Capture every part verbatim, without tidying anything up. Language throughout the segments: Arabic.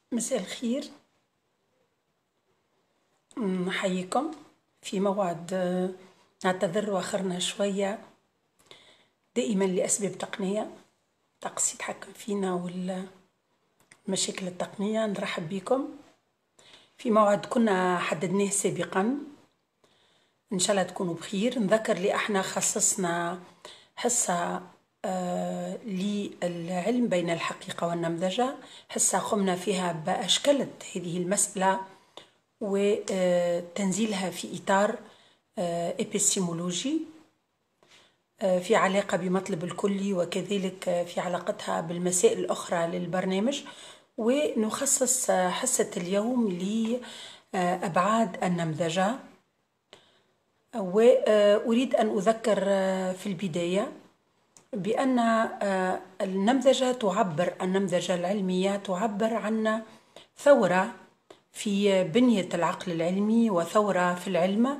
مساء الخير. نحييكم في موعد. آه، نعتذر وأخرنا شوية دائما لأسباب تقنية، طقس يتحكم فينا والمشاكل التقنية. نرحب بكم في موعد كنا حددناه سابقا، إن شاء الله تكونوا بخير. نذكر لي احنا خصصنا حصة آه للعلم بين الحقيقة والنمذجة، حصة قمنا فيها بأشكال هذه المسألة وتنزيلها في إطار إبستيمولوجي في علاقة بمطلب الكلي، وكذلك في علاقتها بالمسائل الأخرى للبرنامج. ونخصص حصة اليوم لأبعاد النمذجة. وأريد أن أذكر في البداية بأن النمذجة تعبر النمذجة العلمية تعبر عن ثورة في بنية العقل العلمي وثورة في العلم.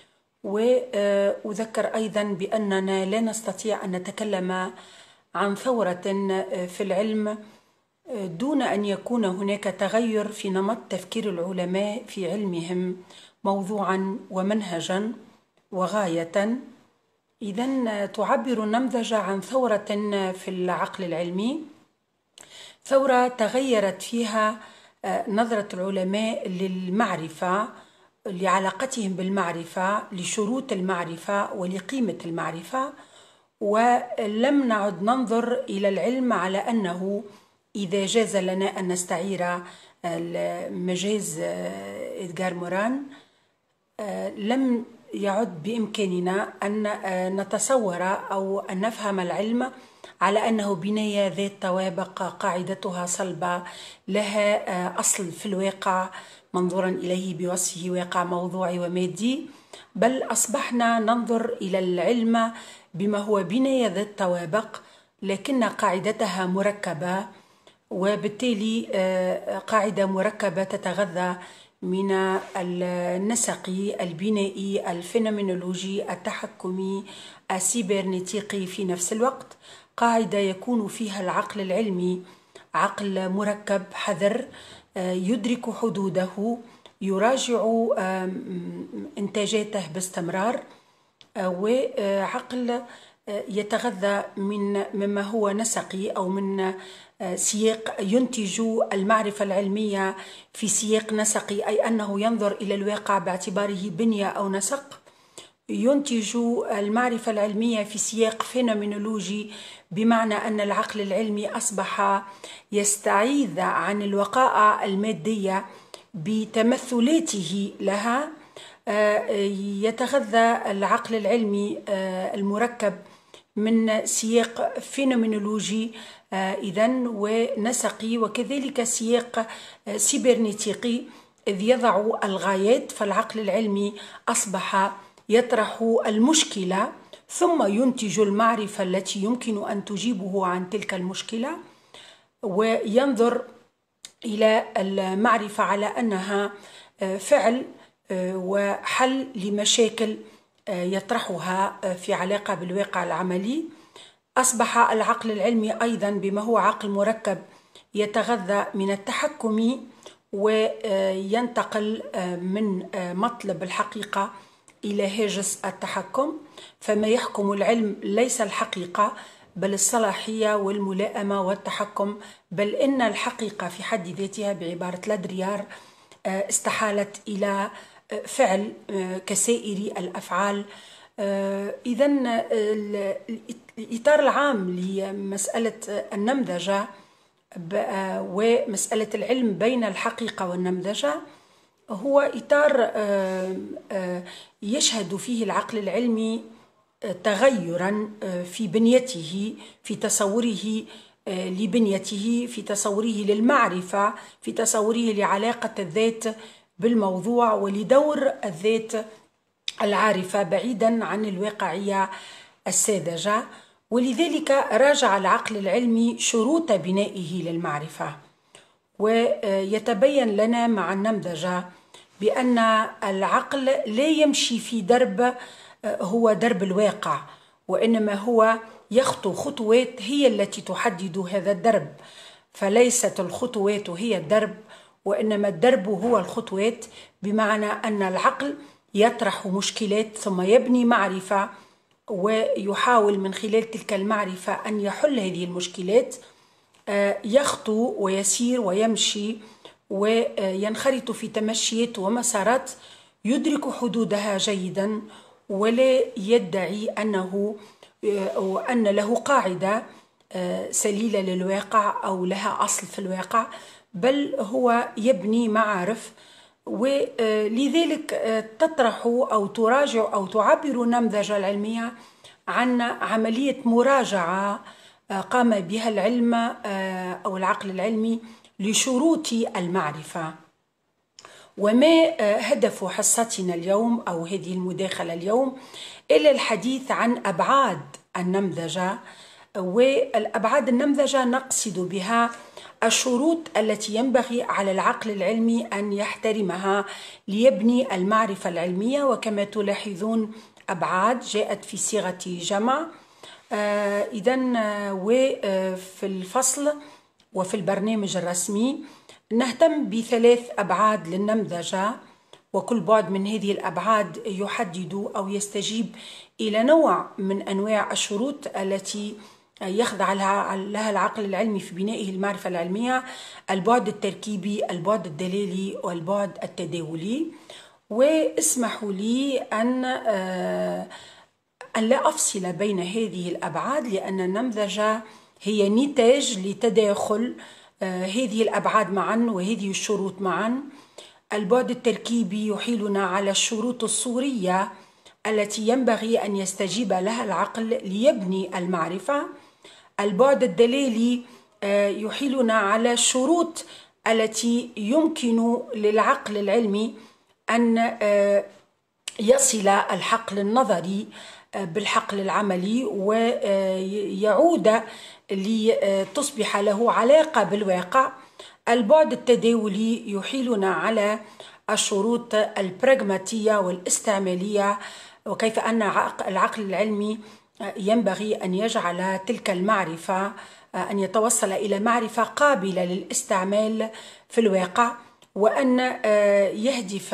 وأذكر أيضا بأننا لا نستطيع أن نتكلم عن ثورة في العلم دون أن يكون هناك تغير في نمط تفكير العلماء في علمهم موضوعا ومنهجا وغاية. إذن تعبر النمذجة عن ثورة في العقل العلمي، ثورة تغيرت فيها نظرة العلماء للمعرفة، لعلاقتهم بالمعرفة، لشروط المعرفة ولقيمة المعرفة. ولم نعد ننظر إلى العلم على أنه إذا جاز لنا أن نستعير مجاز إدغار موران، لم يعد بإمكاننا أن نتصور أو أن نفهم العلم على أنه بناية ذات طوابق قاعدتها صلبة لها أصل في الواقع منظورا إليه بوصفه واقع موضوعي ومادي، بل أصبحنا ننظر إلى العلم بما هو بناية ذات طوابق لكن قاعدتها مركبة، وبالتالي قاعدة مركبة تتغذى من النسق البنائي الفينومينولوجي التحكمي السيبرنتيقي في نفس الوقت. قاعدة يكون فيها العقل العلمي عقل مركب حذر، يدرك حدوده، يراجع إنتاجاته باستمرار، وعقل يتغذى من مما هو نسقي أو من سياق ينتج المعرفة العلمية في سياق نسقي، أي أنه ينظر إلى الواقع باعتباره بنية أو نسق. ينتج المعرفة العلمية في سياق فينومينولوجي، بمعنى أن العقل العلمي أصبح يستعيذ عن الوقائع المادية بتمثلاته لها. يتغذى العقل العلمي المركب من سياق فينومينولوجي إذن ونسقي، وكذلك سياق سيبرنتيقي إذ يضع الغايات. فالعقل العلمي أصبح يطرح المشكلة ثم ينتج المعرفة التي يمكن أن تجيبه عن تلك المشكلة، وينظر إلى المعرفة على أنها فعل وحل لمشاكل يطرحها في علاقة بالواقع العملي. أصبح العقل العلمي أيضا بما هو عقل مركب يتغذى من التحكم، وينتقل من مطلب الحقيقة إلى هاجس التحكم. فما يحكم العلم ليس الحقيقة بل الصلاحية والملائمة والتحكم، بل إن الحقيقة في حد ذاتها بعبارة لادريار استحالت إلى فعل كسائر الأفعال. إذن الإطار العام لمسألة النمذجة ومسألة العلم بين الحقيقة والنمذجة هو إطار يشهد فيه العقل العلمي تغيرا في بنيته، في تصوره لبنيته، في تصوره للمعرفة، في تصوره لعلاقة الذات بالموضوع ولدور الذات العارفة بعيدا عن الواقعية الساذجة. ولذلك راجع العقل العلمي شروط بنائه للمعرفة، ويتبين لنا مع النمذجة بأن العقل لا يمشي في درب هو درب الواقع، وإنما هو يخطو خطوات هي التي تحدد هذا الدرب. فليست الخطوات هي الدرب، وإنما الدرب هو الخطوات، بمعنى أن العقل يطرح مشكلات ثم يبني معرفة ويحاول من خلال تلك المعرفة أن يحل هذه المشكلات، يخطو ويسير ويمشي وينخرط في تمشيات ومسارات يدرك حدودها جيدا، ولا يدعي أنه وأن له قاعدة سليلة للواقع أو لها أصل في الواقع، بل هو يبني معارف. ولذلك تطرح أو تراجع أو تعبر النمذجة العلمية عن عملية مراجعة قام بها العلم أو العقل العلمي لشروط المعرفة. وما هدف حصتنا اليوم أو هذه المداخلة اليوم إلا الحديث عن أبعاد النمذجة. والأبعاد النمذجة نقصد بها الشروط التي ينبغي على العقل العلمي أن يحترمها ليبني المعرفة العلمية. وكما تلاحظون أبعاد جاءت في صيغة جمع. آه إذن آه وفي الفصل وفي البرنامج الرسمي نهتم بثلاث أبعاد للنمذجة، وكل بعد من هذه الأبعاد يحدد أو يستجيب إلى نوع من أنواع الشروط التي يخضع لها العقل العلمي في بنائه المعرفة العلمية: البعد التركيبي، البعد الدلالي، والبعد التداولي. واسمحوا لي أن أن لا أفصل بين هذه الأبعاد، لأن النمذجة هي نتاج لتداخل هذه الأبعاد معا وهذه الشروط معا. البعد التركيبي يحيلنا على الشروط الصورية التي ينبغي أن يستجيب لها العقل ليبني المعرفة. البعد الدلالي يحيلنا على الشروط التي يمكن للعقل العلمي أن يصل الحقل النظري بالحقل العملي ويعود لتصبح له علاقة بالواقع. البعد التداولي يحيلنا على الشروط البراغماتية والاستعمالية، وكيف أن العقل العلمي ينبغي أن يجعل تلك المعرفة أن يتوصل إلى معرفة قابلة للاستعمال في الواقع، وأن يهدف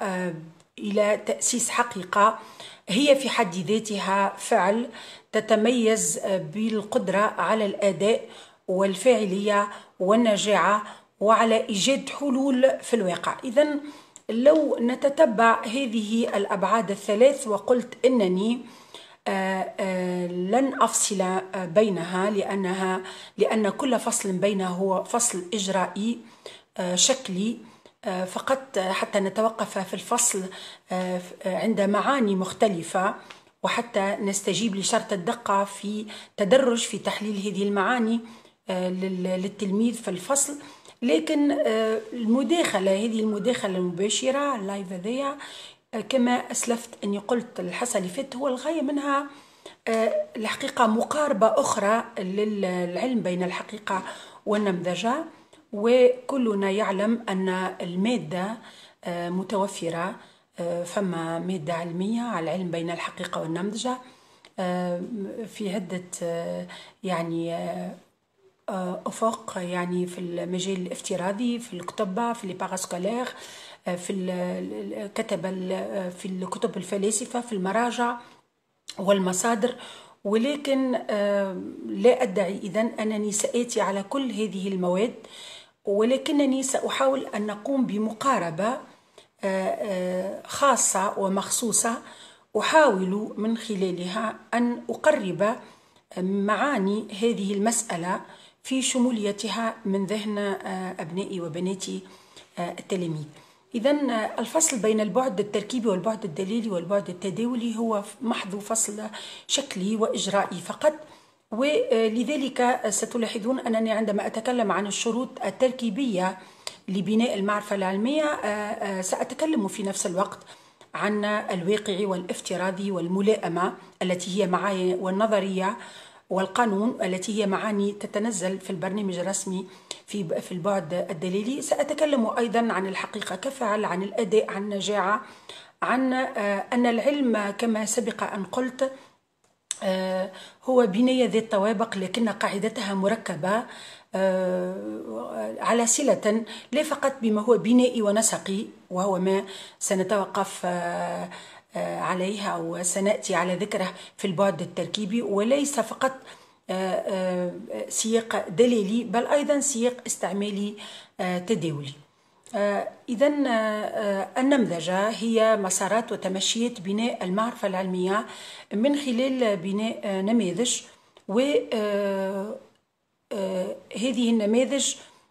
إلى تأسيس حقيقة هي في حد ذاتها فعل تتميز بالقدرة على الأداء والفاعلية والنجاعة وعلى إيجاد حلول في الواقع. إذن لو نتتبع هذه الأبعاد الثلاث، وقلت أنني آآ آآ لن أفصل بينها لأنها لأن كل فصل بينها هو فصل إجرائي شكلي فقط، حتى نتوقف في الفصل عند معاني مختلفة، وحتى نستجيب لشرط الدقة في تدرج في تحليل هذه المعاني للتلميذ في الفصل. لكن المداخلة هذه المداخلة المباشرة اللايف هذيا كما أسلفت أني قلت الحصة اللي فاتت هو الغاية منها الحقيقة مقاربة أخرى للعلم بين الحقيقة والنمذجة. وكلنا يعلم أن المادة متوفرة، فما مادة علمية على العلم بين الحقيقة والنمذجة في عدة يعني أفق، يعني في المجال الافتراضي، في الكتب، في الباراسكولير، في الكتب في الكتب الفلاسفة، في المراجع والمصادر. ولكن لا أدعي إذن أنني سآتي على كل هذه المواد، ولكنني سأحاول أن نقوم بمقاربة خاصة ومخصوصة أحاول من خلالها أن أقرب معاني هذه المسألة في شموليتها من ذهن أبنائي وبناتي التلاميذ. إذن الفصل بين البعد التركيبي والبعد الدليلي والبعد التداولي هو محض فصل شكلي وإجرائي فقط. ولذلك ستلاحظون أنني عندما أتكلم عن الشروط التركيبية لبناء المعرفة العلمية سأتكلم في نفس الوقت عن الواقعي والافتراضي والملائمة التي هي معاني، والنظرية والقانون التي هي معاني تتنزل في البرنامج الرسمي في في البعد الدليلي. سأتكلم أيضا عن الحقيقة كفعل، عن الأداء، عن النجاعة، عن أن العلم كما سبق أن قلت هو بنية ذات طوابق لكن قاعدتها مركبة على صلة لا فقط بما هو بنائي ونسقي، وهو ما سنتوقف عليه أو سنأتي على ذكره في البعد التركيبي، وليس فقط سياق دليلي بل أيضا سياق استعمالي تداولي. إذا النمذجة هي مسارات وتمشيات بناء المعرفة العلمية من خلال بناء نماذج، وهذه النماذج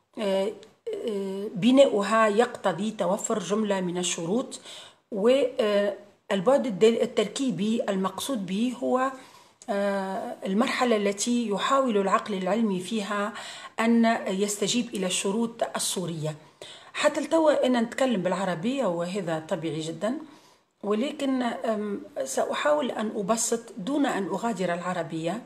بناؤها يقتضي توفر جملة من الشروط. والبعد التركيبي المقصود به هو المرحلة التي يحاول العقل العلمي فيها أن يستجيب إلى الشروط الصورية. حتى التوا أنا نتكلم بالعربية وهذا طبيعي جدا، ولكن سأحاول أن أبسط دون أن أغادر العربية.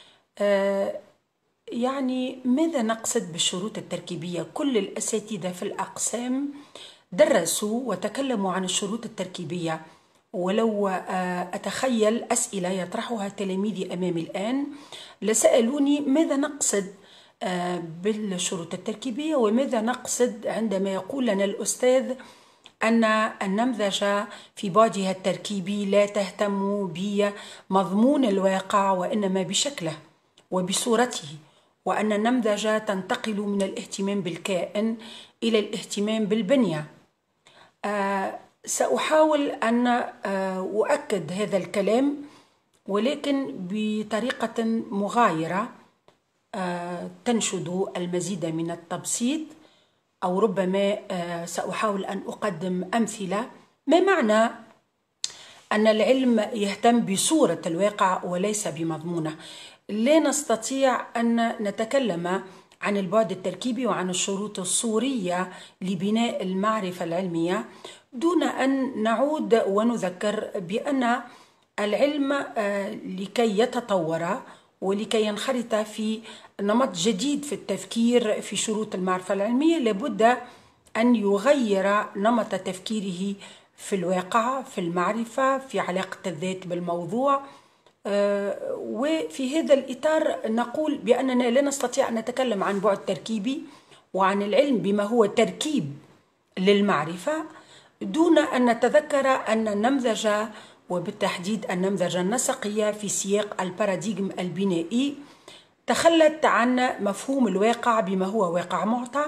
يعني ماذا نقصد بالشروط التركيبية؟ كل الأساتذة في الأقسام درسوا وتكلموا عن الشروط التركيبية، ولو أتخيل أسئلة يطرحها تلاميذي أمامي الآن لسألوني ماذا نقصد بالشروط التركيبية، وماذا نقصد عندما يقول لنا الأستاذ أن النمذجة في بعدها التركيبي لا تهتم بمضمون الواقع وإنما بشكله وبصورته، وأن النمذجة تنتقل من الاهتمام بالكائن إلى الاهتمام بالبنية. آه سأحاول أن أؤكد هذا الكلام ولكن بطريقة مغايرة تنشد المزيد من التبسيط، أو ربما سأحاول أن أقدم أمثلة. ما معنى أن العلم يهتم بصورة الواقع وليس بمضمونه؟ لا نستطيع أن نتكلم عن البعد التركيبي وعن الشروط الصورية لبناء المعرفة العلمية دون أن نعود ونذكر بأن العلم لكي يتطور ولكي ينخرط في نمط جديد في التفكير في شروط المعرفة العلمية لابد أن يغير نمط تفكيره في الواقع، في المعرفة، في علاقة الذات بالموضوع. وفي هذا الإطار نقول بأننا لا نستطيع أن نتكلم عن بعد تركيبي وعن العلم بما هو تركيب للمعرفة دون أن نتذكر أن النمذجة، وبالتحديد النمذجة النسقية في سياق الباراديغم البنائي، تخلت عن مفهوم الواقع بما هو واقع معطى،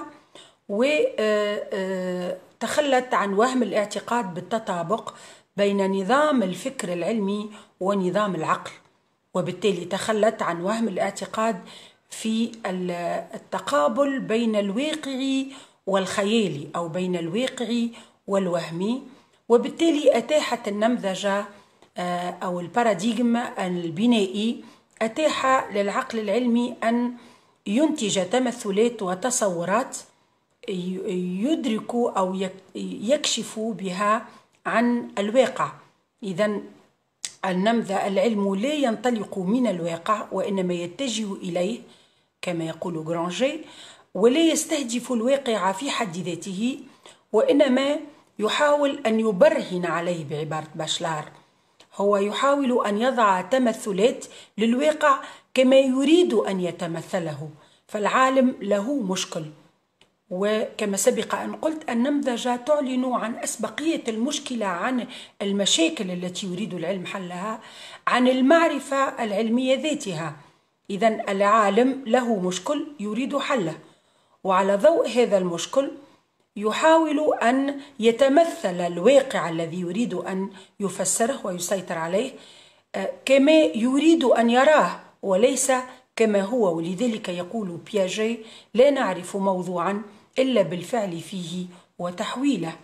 وتخلت عن وهم الاعتقاد بالتطابق بين نظام الفكر العلمي ونظام العقل، وبالتالي تخلت عن وهم الاعتقاد في التقابل بين الواقعي والخيالي أو بين الواقعي والوهمي. وبالتالي أتاحت النمذجة أو الباراديغم البنائي أتاح للعقل العلمي أن ينتج تمثلات وتصورات يدرك أو يكشف بها عن الواقع. إذن النمذجة العلم لا ينطلق من الواقع وإنما يتجه إليه كما يقول جرانجي، ولا يستهدف الواقع في حد ذاته وإنما يحاول أن يبرهن عليه بعبارة باشلار. هو يحاول أن يضع تمثلات للواقع كما يريد أن يتمثله، فالعالم له مشكل. وكما سبق أن قلت النمذجة تعلن عن أسبقية المشكلة عن المشاكل التي يريد العلم حلها، عن المعرفة العلمية ذاتها. إذن العالم له مشكل يريد حله، وعلى ضوء هذا المشكل يحاول أن يتمثل الواقع الذي يريد أن يفسره ويسيطر عليه كما يريد أن يراه وليس كما هو. ولذلك يقول بياجي لا نعرف موضوعا إلا بالفعل فيه وتحويله.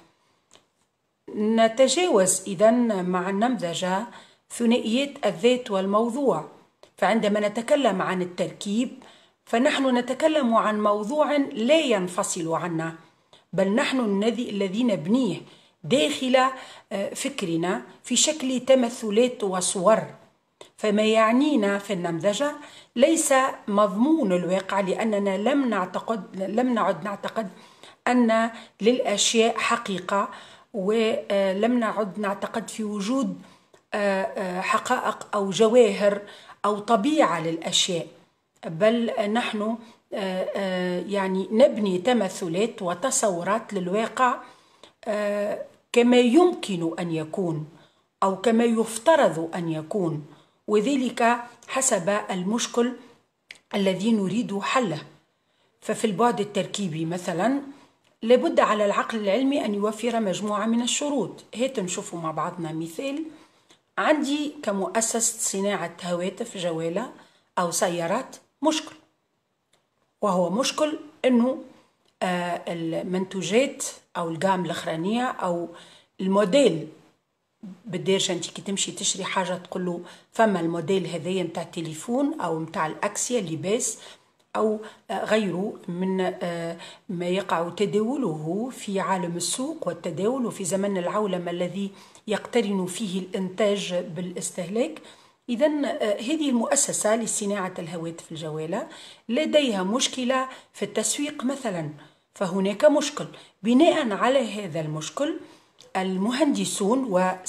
نتجاوز إذن مع النمذجة ثنائيات الذات والموضوع، فعندما نتكلم عن التركيب فنحن نتكلم عن موضوع لا ينفصل عنا، بل نحن الذين نبنيه داخل فكرنا في شكل تمثلات وصور. فما يعنينا في النمذجة ليس مضمون الواقع، لأننا لم نعتقد لم نعد نعتقد أن للأشياء حقيقة، ولم نعد نعتقد في وجود حقائق أو جواهر أو طبيعة للأشياء، بل نحن يعني نبني تمثلات وتصورات للواقع كما يمكن أن يكون أو كما يفترض أن يكون، وذلك حسب المشكل الذي نريد حله. ففي البعد التركيبي مثلا لابد على العقل العلمي أن يوفر مجموعة من الشروط. هات نشوفوا مع بعضنا مثال. عندي كمؤسسة صناعة هواتف جوالة أو سيارات مشكل، وهو مشكل أنه المنتوجات أو الجام الأخرانية أو الموديل، بديرش انت كي تمشي تشري حاجة تقول له فما الموديل هذايا متاع التليفون أو متاع الأكسية اللباس أو غيره من ما يقع تداوله في عالم السوق والتداول وفي زمن العولمة الذي يقترن فيه الإنتاج بالاستهلاك. إذن هذه المؤسسة لصناعة الهواتف الجوالة لديها مشكلة في التسويق مثلا، فهناك مشكل. بناء على هذا المشكل المهندسون،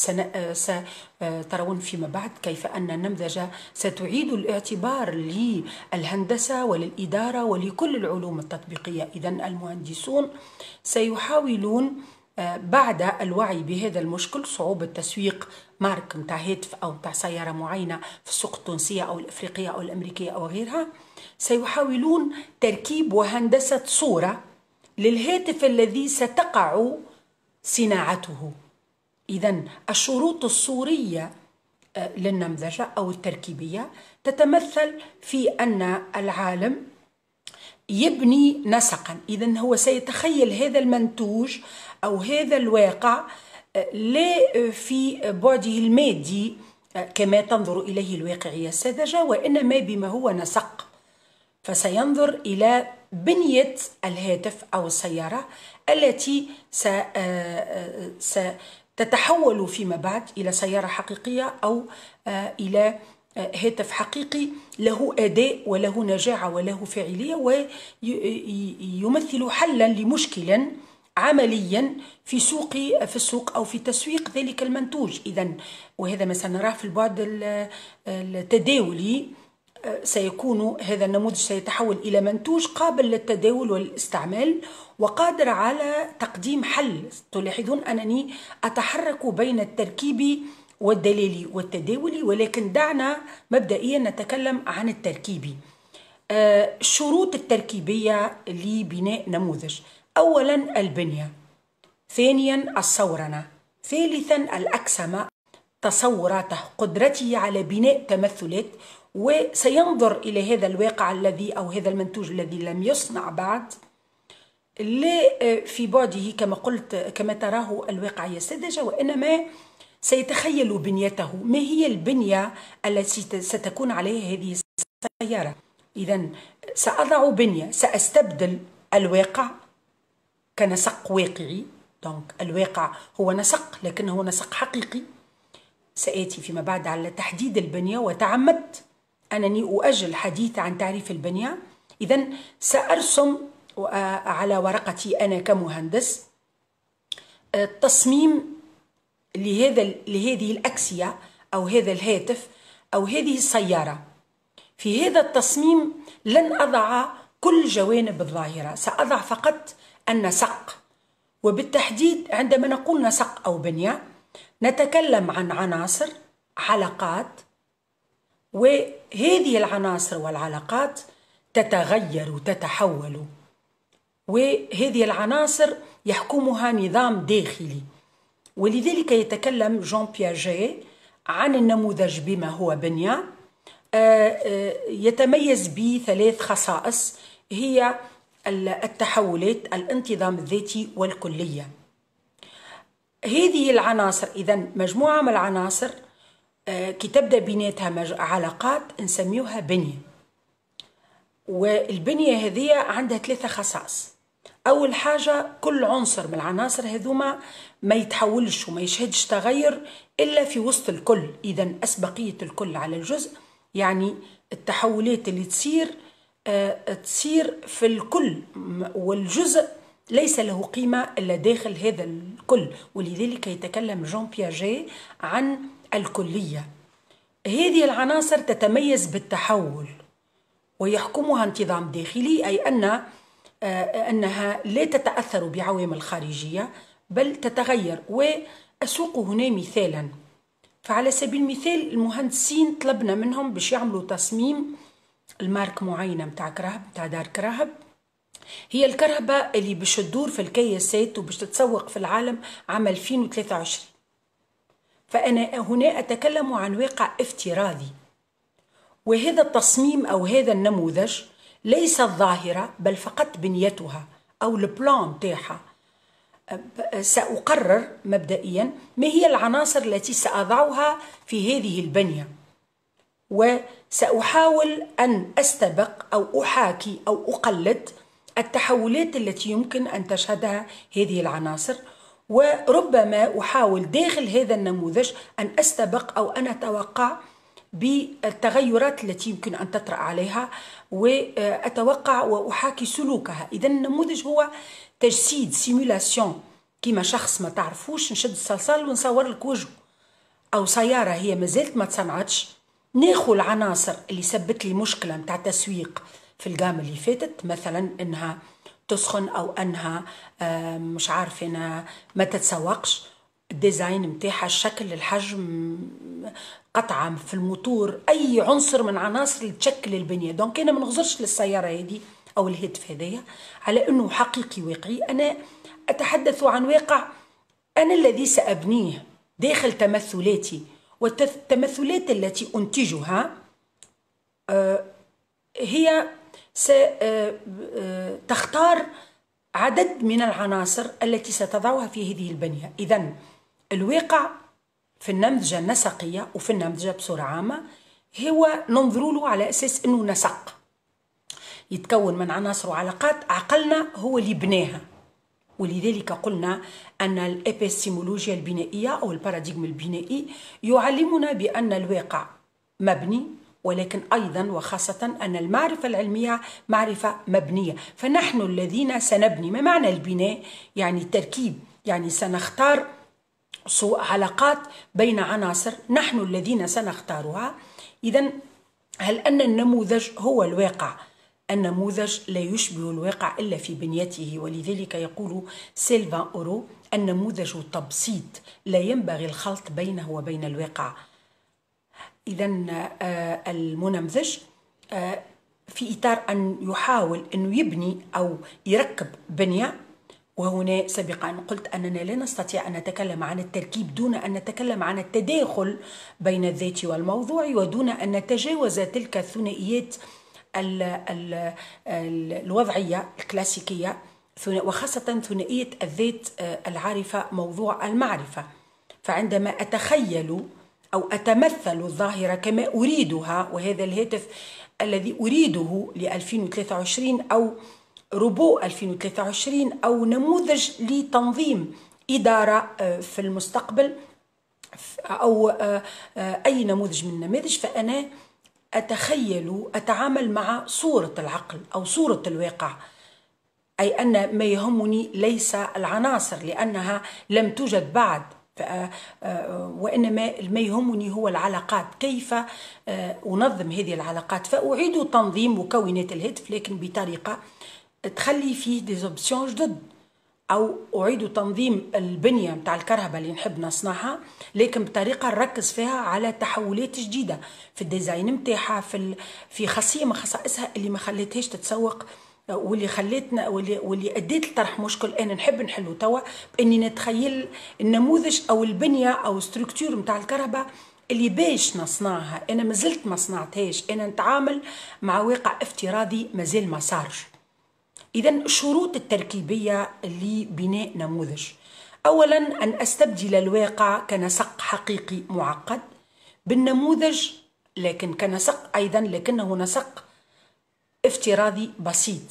وسترون فيما بعد كيف أن النمذجة ستعيد الاعتبار للهندسة وللإدارة ولكل العلوم التطبيقية. إذن المهندسون سيحاولون بعد الوعي بهذا المشكل، صعوبة تسويق مارك متاع هاتف أو متاع سيارة معينة في السوق التونسية أو الأفريقية أو الأمريكية أو غيرها، سيحاولون تركيب وهندسة صورة للهاتف الذي ستقع صناعته. إذن الشروط الصورية للنمذجة أو التركيبية تتمثل في أن العالم يبني نسقا. إذن هو سيتخيل هذا المنتوج أو هذا الواقع لا في بعده المادي كما تنظر إليه الواقعية الساذجة، وإنما بما هو نسق. فسينظر إلى بنية الهاتف أو السيارة التي ستتحول فيما بعد إلى سيارة حقيقية أو إلى هاتف حقيقي له أداء وله نجاعة وله فاعلية، ويمثل حلا لمشكل عمليا في سوق في السوق أو في تسويق ذلك المنتوج. إذن وهذا ما سنراه في البعد التداولي، سيكون هذا النموذج سيتحول إلى منتوج قابل للتداول والاستعمال وقادر على تقديم حل. تلاحظون أنني أتحرك بين التركيبي والدليلي والتداولي، ولكن دعنا مبدئيا نتكلم عن التركيبي. الشروط التركيبية لبناء نموذج: أولا البنية، ثانيا الصورنة، ثالثا الأكسمة، تصوراته، قدرته على بناء تمثلات، وسينظر إلى هذا الواقع الذي أو هذا المنتوج الذي لم يصنع بعد لا في بعده كما قلت كما تراه الواقعية الساذجة، وإنما سيتخيل بنيته. ما هي البنية التي ستكون عليها هذه السيارة؟ إذن سأضع بنية، سأستبدل الواقع كنسق واقعي، دونك الواقع هو نسق لكنه نسق حقيقي. سآتي فيما بعد على تحديد البنية، وتعمدت أنني أؤجل الحديث عن تعريف البنية. إذن سأرسم على ورقتي أنا كمهندس تصميم لهذا لهذه الأكسية أو هذا الهاتف أو هذه السيارة. في هذا التصميم لن أضع كل جوانب الظاهرة، سأضع فقط النسق. وبالتحديد عندما نقول نسق أو بنية نتكلم عن عناصر، علاقات، وهذه العناصر والعلاقات تتغير وتتحول، وهذه العناصر يحكمها نظام داخلي. ولذلك يتكلم جون بياجي عن النموذج بما هو بنية يتميز بثلاث خصائص، هي التحولات، الانتظام الذاتي، والكلية. هذه العناصر إذن مجموعة من العناصر كي تبدأ بيناتها علاقات نسميوها بنية. والبنية هذه عندها ثلاثة خصائص. أول حاجة كل عنصر من العناصر هذوما ما يتحولش وما يشهدش تغير إلا في وسط الكل. إذن أسبقية الكل على الجزء، يعني التحولات اللي تصير آه تصير في الكل، والجزء ليس له قيمة إلا داخل هذا الكل. ولذلك يتكلم جون بياجي عن الكلية. هذه العناصر تتميز بالتحول، ويحكمها انتظام داخلي، أي أن أنها لا تتأثر بعوامل خارجية بل تتغير. وأسوق هنا مثالا، فعلى سبيل المثال المهندسين طلبنا منهم باش يعملوا تصميم المارك معينة متاع كرهب، متاع دار كرهب، هي الكرهبة اللي باش تدور في الكياسات وباش تتسوق في العالم عام ألفين وثلاثة وعشرين. فأنا هنا أتكلم عن واقع افتراضي، وهذا التصميم أو هذا النموذج ليس الظاهرة بل فقط بنيتها أو البلان تاعها. سأقرر مبدئيا ما هي العناصر التي سأضعها في هذه البنية، وسأحاول أن أستبق أو أحاكي أو أقلد التحولات التي يمكن أن تشهدها هذه العناصر، وربما أحاول داخل هذا النموذج أن أستبق أو أن أتوقع بالتغيرات التي يمكن أن تطرأ عليها، وأتوقع وأحاكي سلوكها. إذا النموذج هو تجسيد، سيمولاسيون، كيما شخص ما تعرفوش نشد الصلصال ونصور لك وجهه، أو سيارة هي مازالت ما تصنعتش، ناخذ العناصر اللي سبت لي مشكلة متاع تسويق في الجام اللي فاتت، مثلا إنها تسخن أو أنها مش عارفة أنا ما تتسوقش، الديزاين متاعها، الشكل، الحجم، قطعة في الموتور، أي عنصر من عناصر اللي تشكل البنية. دونك أنا ما نغزرش للسيارة هذه أو الهاتف هذايا على أنه حقيقي واقعي، أنا أتحدث عن واقع أنا الذي سأبنيه داخل تمثلاتي، والتمثلات التي أنتجها هي ستختار عدد من العناصر التي ستضعها في هذه البنية. إذن الواقع في النمذجة النسقية وفي النمذجة بصورة عامة هو ننظر له على أساس أنه نسق يتكون من عناصر وعلاقات، عقلنا هو اللي بناها. ولذلك قلنا أن الإبستيمولوجيا البنائية أو الباراديغم البنائي يعلمنا بأن الواقع مبني، ولكن أيضا وخاصة أن المعرفة العلمية معرفة مبنية. فنحن الذين سنبني. ما معنى البناء؟ يعني التركيب، يعني سنختار علاقات بين عناصر نحن الذين سنختارها. إذن هل أن النموذج هو الواقع؟ النموذج لا يشبه الواقع إلا في بنيته، ولذلك يقول سيلفان أورو النموذج تبسيط لا ينبغي الخلط بينه وبين الواقع. إذن المنمذج في إطار أن يحاول أن يبني أو يركب بنية، وهنا سابقا قلت أننا لا نستطيع أن نتكلم عن التركيب دون أن نتكلم عن التداخل بين الذاتي والموضوعي، ودون أن نتجاوز تلك الثنائيات ال ال الوضعية الكلاسيكية، وخاصة ثنائية الذات العارفة موضوع المعرفة. فعندما أتخيل أو أتمثل الظاهرة كما أريدها، وهذا الهاتف الذي أريده ل ألفين وثلاثة وعشرين أو روبو ألفين وثلاثة وعشرين أو نموذج لتنظيم إدارة في المستقبل أو أي نموذج من النماذج، فأنا أتخيل أتعامل مع صورة العقل أو صورة الواقع، أي أن ما يهمني ليس العناصر لأنها لم توجد بعد، وإنما ما يهمني هو العلاقات، كيف أنظم هذه العلاقات. فأعيد تنظيم مكونات الهاتف لكن بطريقة تخلي فيه دي اوبسيون جدد، أو أعيد تنظيم البنية متاع الكرهبة اللي نحب نصنعها لكن بطريقة نركز فيها على تحولات جديدة في الديزاين متاعها، في في خاصية من خصائصها اللي ما خليتهاش تتسوق، واللي خليتنا واللي واللي اديت لطرح مشكل انا نحب نحله توا، باني نتخيل النموذج او البنيه او ستركتور متاع الكهرباء اللي باش نصنعها. انا ما زلت ما صنعتهاش، انا نتعامل مع واقع افتراضي مازال ما صارش. اذا الشروط التركيبيه لبناء نموذج: اولا ان استبدل الواقع كنسق حقيقي معقد بالنموذج، لكن كنسق ايضا لكنه نسق افتراضي بسيط،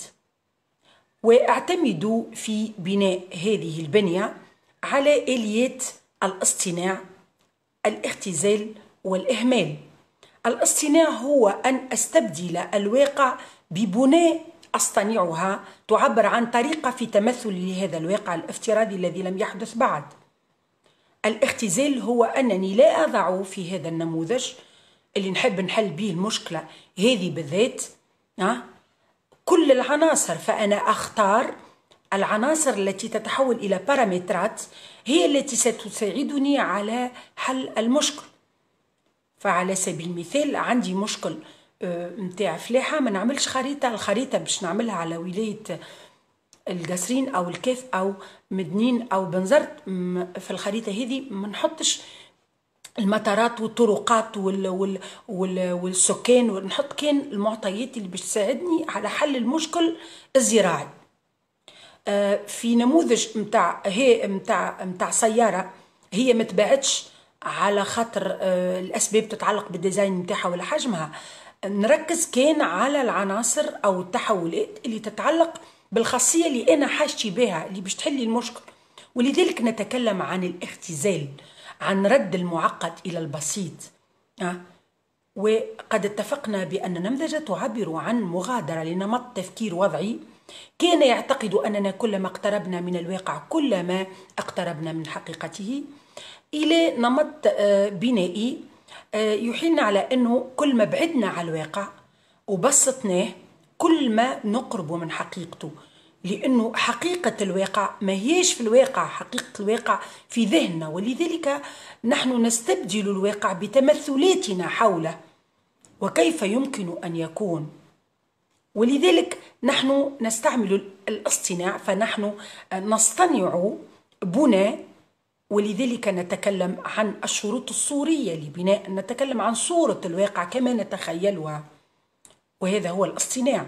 واعتمد في بناء هذه البنية على آليات الاصطناع، الاختزال والإهمال. الاصطناع هو أن أستبدل الواقع ببناء أصطنعها تعبر عن طريقة في تمثل لهذا الواقع الافتراضي الذي لم يحدث بعد. الاختزال هو أنني لا أضع في هذا النموذج اللي نحب نحل به المشكلة هذه بالذات أه؟ كل العناصر، فأنا أختار العناصر التي تتحول إلى بارامترات هي التي ستساعدني على حل المشكل. فعلى سبيل المثال عندي مشكل متاع فلاحة، ما نعملش خريطة، الخريطة باش نعملها على ولاية القصرين أو الكاف أو مدنين أو بنزرت، في الخريطة هذه ما نحطش المطارات والطرقات وال وال وال والسكان، ونحط كان المعطيات اللي باش تساعدني على حل المشكل الزراعي. في نموذج متاع هي متاع متاع سيارة هي ما تباعتش على خاطر الأسباب تتعلق بالديزاين متاعها ولا حجمها، نركز كان على العناصر أو التحولات اللي تتعلق بالخاصية اللي أنا حاجتي بها اللي باش تحلي المشكل. ولذلك نتكلم عن الاختزال، عن رد المعقد إلى البسيط. أه؟ وقد اتفقنا بأن نمذجة تعبر عن مغادرة لنمط تفكير وضعي كان يعتقد أننا كلما اقتربنا من الواقع كلما اقتربنا من حقيقته، إلى نمط بنائي يحيلنا على أنه كل ما بعدنا على الواقع وبسطناه كل ما نقرب من حقيقته، لأنه حقيقة الواقع ما هيش في الواقع، حقيقة الواقع في ذهننا، ولذلك نحن نستبدل الواقع بتمثلاتنا حوله وكيف يمكن أن يكون. ولذلك نحن نستعمل الاصطناع، فنحن نصطنع بناء، ولذلك نتكلم عن الشروط الصورية لبناء، نتكلم عن صورة الواقع كما نتخيلها، وهذا هو الاصطناع.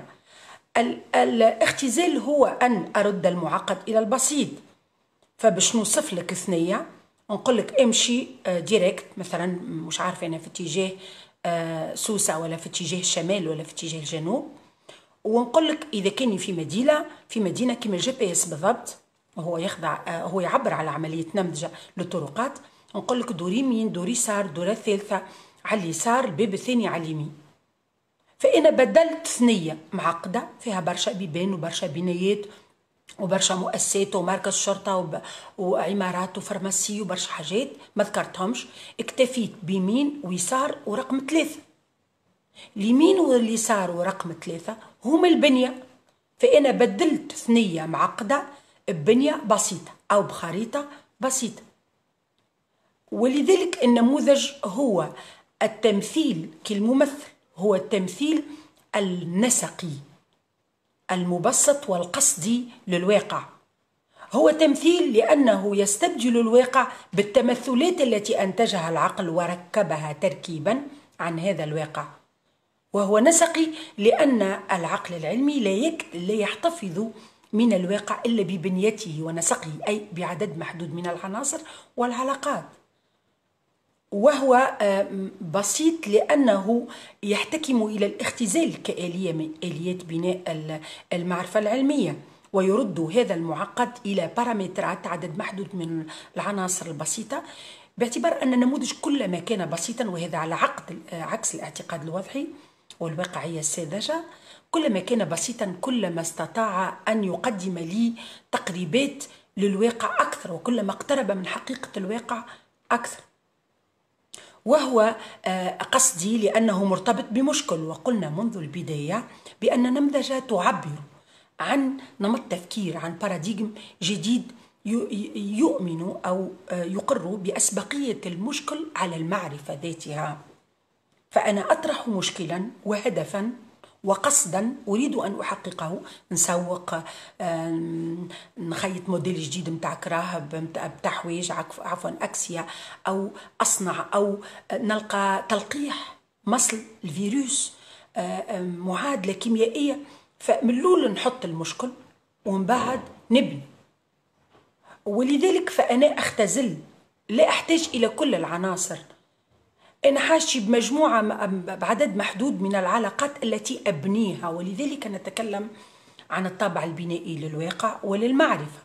الاختزال هو أن أرد المعقد إلى البسيط. فباش نوصف لك ثنية نقول لك امشي ديريكت، مثلا مش عارفة أنا في اتجاه سوسة ولا في اتجاه الشمال ولا في اتجاه الجنوب، ونقول لك إذا كان في مدينة في مدينة كما الجي بي اس بالضبط، وهو يخضع هو يعبر على عملية نمذجة للطرقات، نقول لك دوري يمين دوري يسار، الدورة الثالثة على اليسار، الباب الثاني على اليمين. فأنا بدلت ثنية معقدة فيها برشا بيبان وبرشا بنايات وبرشا مؤسسات ومركز شرطة وعمارات وفرماسي وبرشا حاجات ما ذكرتهمش، اكتفيت بيمين ويسار ورقم ثلاثة. اليمين واليسار ورقم ثلاثة هما البنية، فأنا بدلت ثنية معقدة ببنية بسيطة أو بخريطة بسيطة. ولذلك النموذج هو التمثيل كالممثل، هو التمثيل النسقي المبسط والقصدي للواقع، هو تمثيل لأنه يستبدل الواقع بالتمثلات التي أنتجها العقل وركبها تركيبا عن هذا الواقع، وهو نسقي لأن العقل العلمي لا, يك... لا يحتفظ من الواقع إلا ببنيته ونسقه، أي بعدد محدود من العناصر والعلاقات، وهو بسيط لأنه يحتكم إلى الاختزال كآلية من آليات بناء المعرفة العلمية، ويرد هذا المعقد إلى بارامترات عدد محدود من العناصر البسيطة، باعتبار أن النموذج كلما كان بسيطا، وهذا على عقد عكس الاعتقاد الوضعي والواقعية الساذجة، كلما كان بسيطا كلما استطاع أن يقدم لي تقريبات للواقع أكثر، وكلما اقترب من حقيقة الواقع أكثر. وهو قصدي لأنه مرتبط بمشكل، وقلنا منذ البداية بأن نمذجة تعبر عن نمط تفكير، عن باراديغم جديد يؤمن أو يقر بأسبقية المشكل على المعرفة ذاتها. فأنا أطرح مشكلا وهدفا وقصدا أريد أن أحققه، نسوق، نخيط موديل جديد متاع كراهب متاع حوايج عفوا أكسيا، أو أصنع، أو نلقى تلقيح مصل الفيروس، معادلة كيميائية. فمن الأول نحط المشكل ومن بعد نبني. ولذلك فأنا أختزل، لا أحتاج إلى كل العناصر، أنا حاجتي بمجموعة بعدد محدود من العلاقات التي أبنيها. ولذلك نتكلم عن الطابع البنائي للواقع وللمعرفة.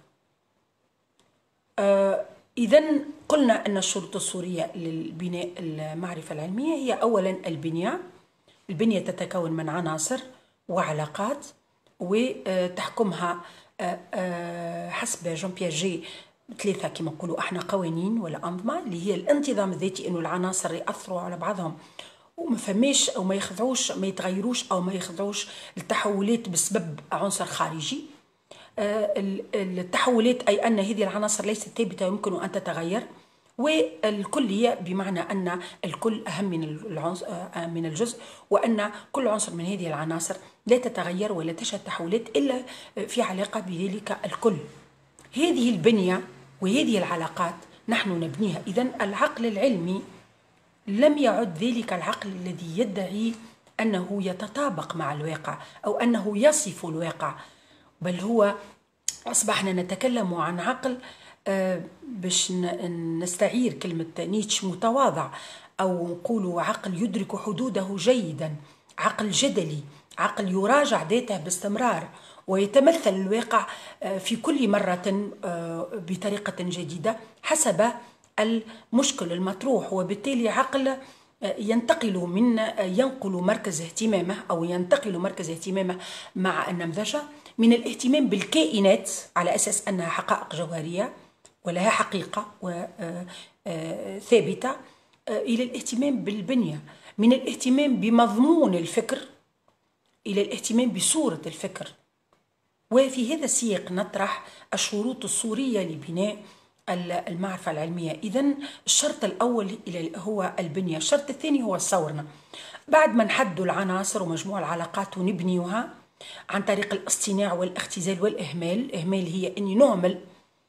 آه إذن قلنا أن الشروط الصورية للبناء المعرفة العلمية هي أولا البنية. البنية تتكون من عناصر وعلاقات وتحكمها حسب جون بياجي ثلاثة كما نقولوا احنا قوانين ولا أنظمة، اللي هي الانتظام الذاتي، انه العناصر يأثروا على بعضهم وما فماش أو ما يخضعوش ما يتغيروش أو ما يخضعوش التحولات بسبب عنصر خارجي. التحولات أي أن هذه العناصر ليست ثابتة يمكن أن تتغير. والكلية بمعنى أن الكل أهم من العنصر من الجزء، وأن كل عنصر من هذه العناصر لا تتغير ولا تشهد تحولات إلا في علاقة بذلك الكل. هذه البنية وهذه العلاقات نحن نبنيها. إذن العقل العلمي لم يعد ذلك العقل الذي يدعي أنه يتطابق مع الواقع أو أنه يصف الواقع، بل هو أصبحنا نتكلم عن عقل باش نستعير كلمة نيتشه متواضع، أو نقول عقل يدرك حدوده جيدا، عقل جدلي، عقل يراجع ذاته باستمرار ويتمثل الواقع في كل مرة بطريقة جديدة حسب المشكل المطروح. وبالتالي عقل ينتقل من ينقل مركز اهتمامه أو ينتقل مركز اهتمامه مع النمذجة من الاهتمام بالكائنات على أساس أنها حقائق جوهرية ولها حقيقة ثابتة إلى الاهتمام بالبنية، من الاهتمام بمضمون الفكر إلى الاهتمام بصورة الفكر. وفي هذا السياق نطرح الشروط الصورية لبناء المعرفة العلمية. إذن الشرط الأول هو البنية، الشرط الثاني هو الصورنة. بعد ما نحدوا العناصر ومجموع العلاقات ونبنيوها عن طريق الاصطناع والاختزال والإهمال. الإهمال هي أني نهمل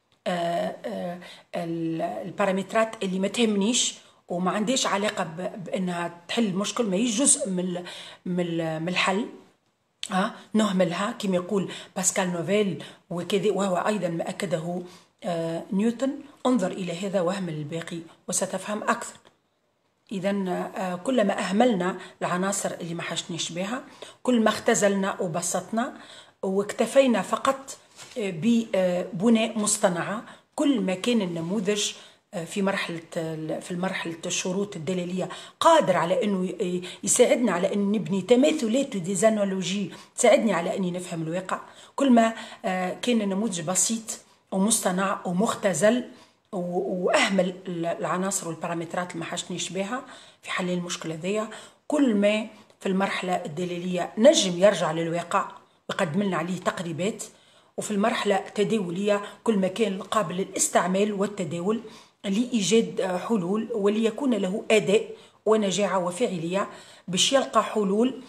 البارامترات اللي ما تهمنيش وما عنديش علاقة بأنها تحل مشكل، ما هي جزء من من الحل، ها نهملها كما يقول باسكال نوفيل وكذا، وهو أيضا ما أكده آه نيوتن. انظر إلى هذا واهمل الباقي وستفهم أكثر. إذا آه كلما أهملنا العناصر اللي ما حشنيش بها، كل ما اختزلنا وبسطنا واكتفينا فقط ببناء مصطنعة، كل ما كان النموذج في مرحلة في المرحلة الشروط الدلالية قادر على أنه يساعدنا على أن نبني تماثلات وديزانولوجي تساعدني على أني نفهم الواقع. كل ما كان النموذج بسيط ومصطنع ومختزل وأهمل العناصر والبارامترات اللي ما حشنيش بها في حل المشكلة ذي، كل ما في المرحلة الدلالية نجم يرجع للواقع ويقدم لنا عليه تقريبات. وفي المرحلة التداولية كل ما كان قابل للاستعمال والتداول لإيجاد حلول وليكون له أداء ونجاعة وفاعلية باش يلقى حلول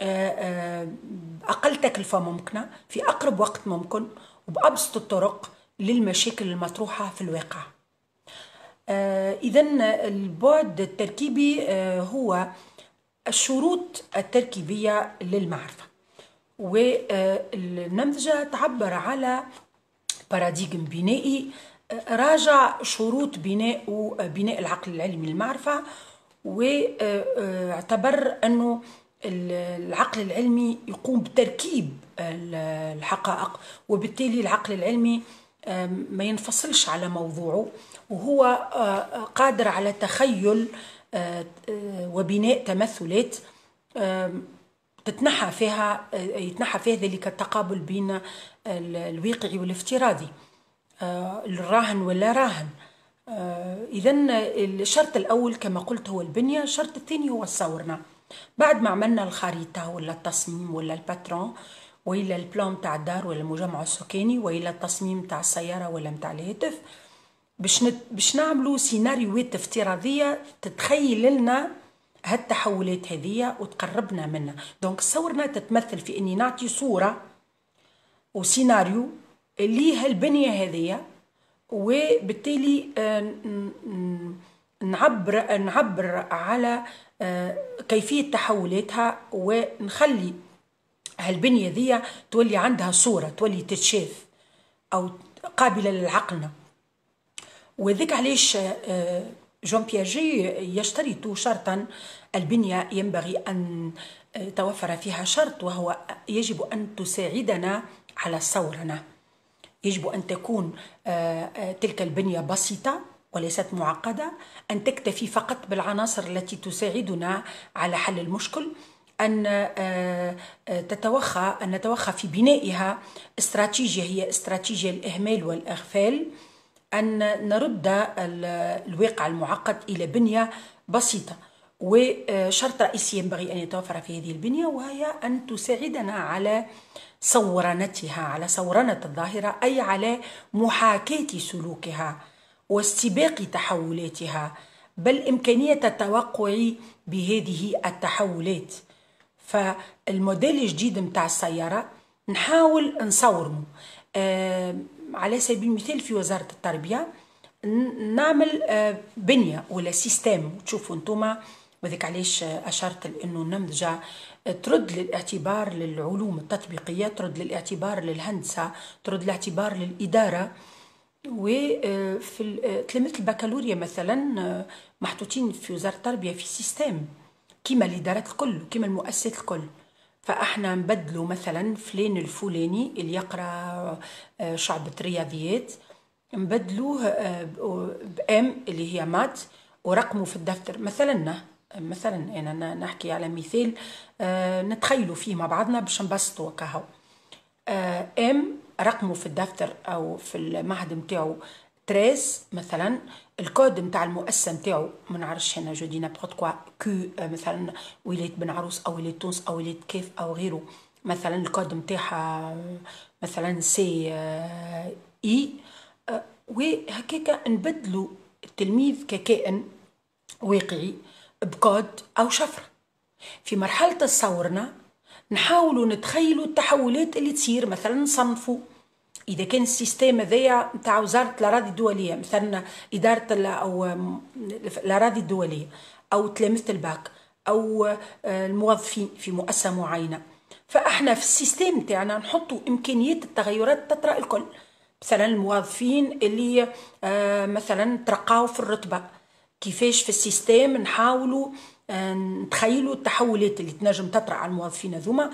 أقل تكلفة ممكنة في أقرب وقت ممكن وبأبسط الطرق للمشاكل المطروحة في الواقع. إذن البعد التركيبي هو الشروط التركيبية للمعرفة، والنمذجة تعبر على باراديغم بنائي راجع شروط بناء بناء العقل العلمي للمعرفة، واعتبر أنه العقل العلمي يقوم بتركيب الحقائق، وبالتالي العقل العلمي ما ينفصلش على موضوعه، وهو قادر على تخيل وبناء تمثلات تتنحى فيها يتنحى فيها ذلك التقابل بين الواقعي والافتراضي، الراهن ولا راهن. إذن الشرط الأول كما قلت هو البنية، الشرط الثاني هو الصورنة. بعد ما عملنا الخريطة ولا التصميم ولا الباترون ولا البلان تاع الدار ولا المجمع السكاني ولا التصميم تاع السيارة ولا متاع الهاتف، باش نت... باش نعملوا سيناريوهات افتراضية تتخيل لنا هالتحولات هذه وتقربنا منها. دونك الصورنة تتمثل في اني نعطي صورة وسيناريو اللي هالبنية هذه، وبالتالي نعبر نعبر على كيفية تحولاتها ونخلي هالبنية ذي تولي عندها صورة، تولي تتشاف أو قابلة للعقلنا. وذيك علاش جون بياجي يشترط شرطا البنية ينبغي أن توفر فيها شرط، وهو يجب أن تساعدنا على الصورنة. يجب أن تكون تلك البنية بسيطة وليست معقدة، أن تكتفي فقط بالعناصر التي تساعدنا على حل المشكل، أن تتوخى أن نتوخى في بنائها استراتيجية هي استراتيجية الإهمال والإغفال، أن نرد الواقع المعقد إلى بنية بسيطة. وشرط رئيسي ينبغي أن يتوفر في هذه البنية، وهي أن تساعدنا على صورنتها، على صورنة الظاهرة، أي على محاكاة سلوكها واستباق تحولاتها، بل إمكانية التوقع بهذه التحولات. فالموديل الجديد متاع السيارة نحاول نصورنه. آه على سبيل المثال في وزارة التربية نعمل آه بنية ولا سيستم، تشوفوا انتم، وذلك علاش أشرت لأنه النمذجة ترد للاعتبار للعلوم التطبيقية، ترد للاعتبار للهندسة، ترد للاعتبار للإدارة. وفي تلاميذ البكالوريا مثلا محطوطين في وزارة التربية في سيستم كيما الإدارات الكل، كيما المؤسسات الكل. فاحنا نبدلوا مثلا فلان الفلاني اللي يقرا شعبة رياضيات نبدلوه بام اللي هي مات ورقمه في الدفتر مثلا. مثلا انا نحكي على مثال نتخيلوا فيه مع بعضنا باش نبسطوا كهو. ام رقمه في الدفتر او في المعهد نتاعو ثلاثة مثلا، الكود نتاع المؤسسه نتاعو ما نعرفش انا جو دي نابورت كوا كو مثلا ولايه بن عروس او ولايه تونس او ولايه كيف او غيره، مثلا الكود نتاعها مثلا سي اي، وهكاك نبدلوا التلميذ ككائن واقعي بكود او شفره. في مرحله تصورنا نحاولوا نتخيلوا التحولات اللي تصير، مثلا نصنفوا إذا كان السيستم هذايا نتاع وزارة الأراضي الدولية مثلا إدارة أو الأراضي الدولية أو تلامذة الباك أو الموظفين في مؤسسة معينة، فإحنا في السيستم تاعنا نحطوا إمكانيات التغيرات تطرأ الكل. مثلا الموظفين اللي مثلا ترقاو في الرتبة، كيفاش في السيستم نحاولوا نتخيلوا التحولات اللي تنجم تطرأ على الموظفين هذوما،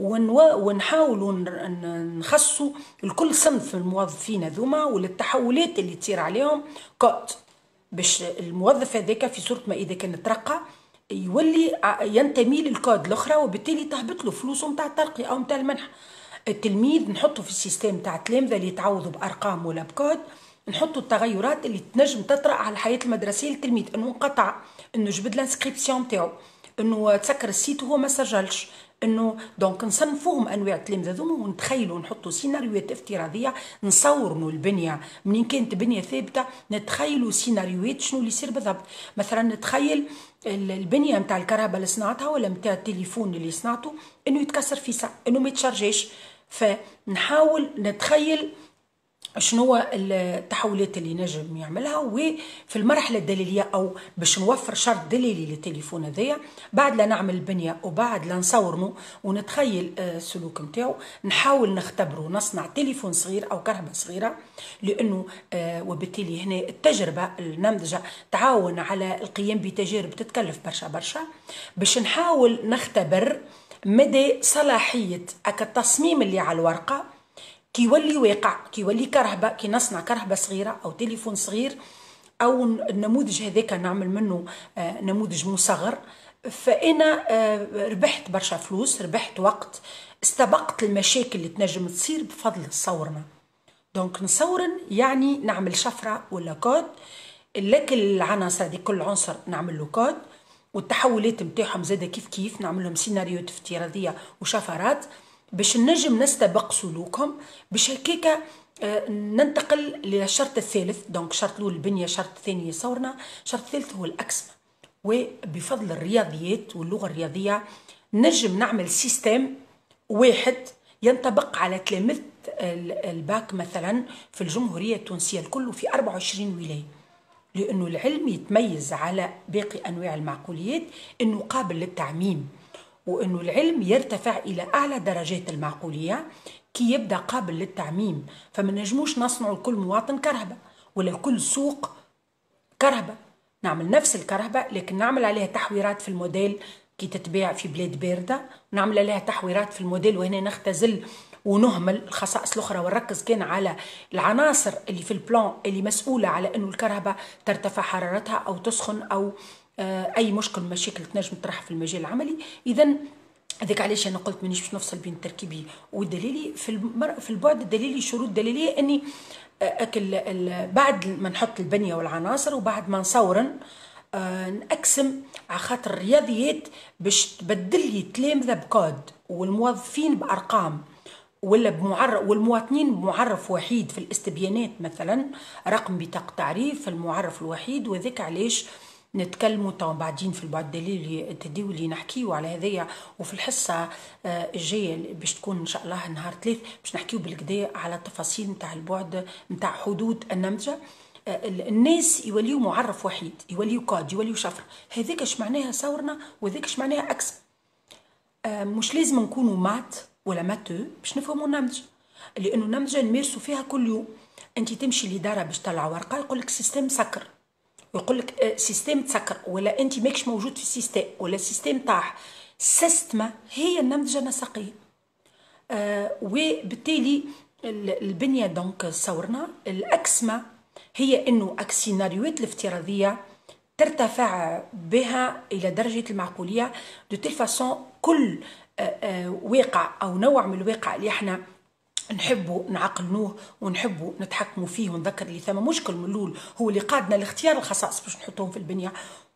ونحاولوا نخصوا لكل صنف من الموظفين هذوما وللتحولات اللي تصير عليهم كود، باش الموظف هذاك في صورة ما إذا كان ترقى يولي ينتمي للكود الأخرى، وبالتالي تهبط له فلوسه متاع الترقية أو متاع المنحة. التلميذ نحطه في السيستم تاع التلامذة اللي يتعوضوا بأرقام ولا بكود، نحطوا التغيرات اللي تنجم تطرأ على الحياة المدرسية للتلميذ، انه انقطع، انه جبد الانسكريبسيون تاعو، انه تسكر السيت وهو ما سجلش، انه دونك نصنفوهم انواع التلامذة هذوما ونتخيلوا نحطوا سيناريوهات افتراضية، نصوروا البنية منين كانت بنية ثابتة، نتخيلوا سيناريوهات شنو اللي يصير بالضبط. مثلا نتخيل البنية نتاع الكهرباء اللي صنعتها ولا نتاع التليفون اللي صنعته انه يتكسر في ساعة، انه ما يتشارجيش، فنحاول نتخيل شنو التحولات اللي نجم يعملها. وفي المرحله الدليليه او باش نوفر شرط دليلي للتليفون هذايا، بعد لا نعمل البنيه وبعد لا نصورنه ونتخيل السلوك نتاعو، نحاول نختبره، نصنع تليفون صغير او كهرباء صغيره، لانه وبالتالي هنا التجربه النمذجه تعاون على القيام بتجارب تتكلف برشا برشا باش نحاول نختبر مدى صلاحيه هكا التصميم اللي على الورقه كي يولي واقع، كي يولي كرهبة، كي نصنع كرهبة صغيرة أو تليفون صغير أو النموذج هذاك نعمل منه نموذج مصغر، فأنا ربحت برشا فلوس، ربحت وقت، استبقت المشاكل اللي تنجم تصير بفضل صورنا. دونك نصورن يعني نعمل شفرة ولا كود، لكن العناصر دي كل عنصر نعمل له كود، والتحولات متاعهم زاده كيف كيف نعمل لهم سيناريوهات افتراضية وشفرات باش نجم نستبق سلوكهم، باش هكاكا ننتقل للشرط الثالث. دونك الشرط الاول البنيه، الشرط الثاني صورنا، الشرط الثالث هو الاكسبة. وبفضل الرياضيات واللغه الرياضيه نجم نعمل سيستم واحد ينطبق على تلامذة الباك مثلا في الجمهوريه التونسيه الكل في أربعة وعشرين ولايه، لانه العلم يتميز على باقي انواع المعقوليات انه قابل للتعميم، وأنه العلم يرتفع إلى أعلى درجات المعقولية كي يبدأ قابل للتعميم. فما نجموش نصنعوا لكل مواطن كرهبة ولا لكل سوق كرهبة، نعمل نفس الكرهبة لكن نعمل عليها تحويرات في الموديل كي تتباع في بلاد باردة، ونعمل عليها تحويرات في الموديل، وهنا نختزل ونهمل الخصائص الأخرى ونركز كان على العناصر اللي في البلان اللي مسؤولة على أنه الكرهبة ترتفع حرارتها أو تسخن أو اي مشكل مشاكل تنجم تطرح في المجال العملي. اذا هذاك علاش انا قلت مانيش باش نفصل بين التركيبي والدليلي. في المر... في البعد الدليلي شروط دليليه اني أكل بعد ما نحط البنيه والعناصر وبعد ما نصورن آه نقسم على خاطر الرياضيات باش تبدل لي التلامذة بكود والموظفين بأرقام ولا بمعرف والمواطنين بمعرف وحيد في الاستبيانات، مثلا رقم بطاقة تعريف المعرف الوحيد. وذاك علاش نتكلموا تو بعدين في البعد الدليلي التداولي نحكيو على هذايا، وفي الحصة الجاية باش تكون إن شاء الله نهار ثلاث باش نحكيو بالكدا على التفاصيل نتاع البعد نتاع حدود النمذجة. الناس يوليو معرف وحيد، يوليو كود، يوليو شفرة. هذاك اش معناها ثورنا وهذاك اش معناها أكس. مش لازم نكونوا مات ولا ماتو باش نفهموا النمذجة، لأنه النمذجة نمارسوا فيها كل يوم. أنت تمشي لدارة باش تطلع ورقة يقول لك سيستم سكر، يقول لك سيستم تسكر، ولا أنت ماكش موجود في السيستم ولا السيستم طاح. السيستمة هي النمذجة النسقية. آه وبالتالي البنية دونك صورنا الأكسمة هي أنه السيناريوهات الافتراضية ترتفع بها إلى درجة المعقولية دو تيل فاسون كل آه آه واقع أو نوع من الواقع اللي احنا نحبوا نعقلنوه ونحبوا نتحكموا فيه ونذكر اللي ثم مشكل من الاول هو اللي قادنا لاختيار الخصائص باش نحطهم في البنيه.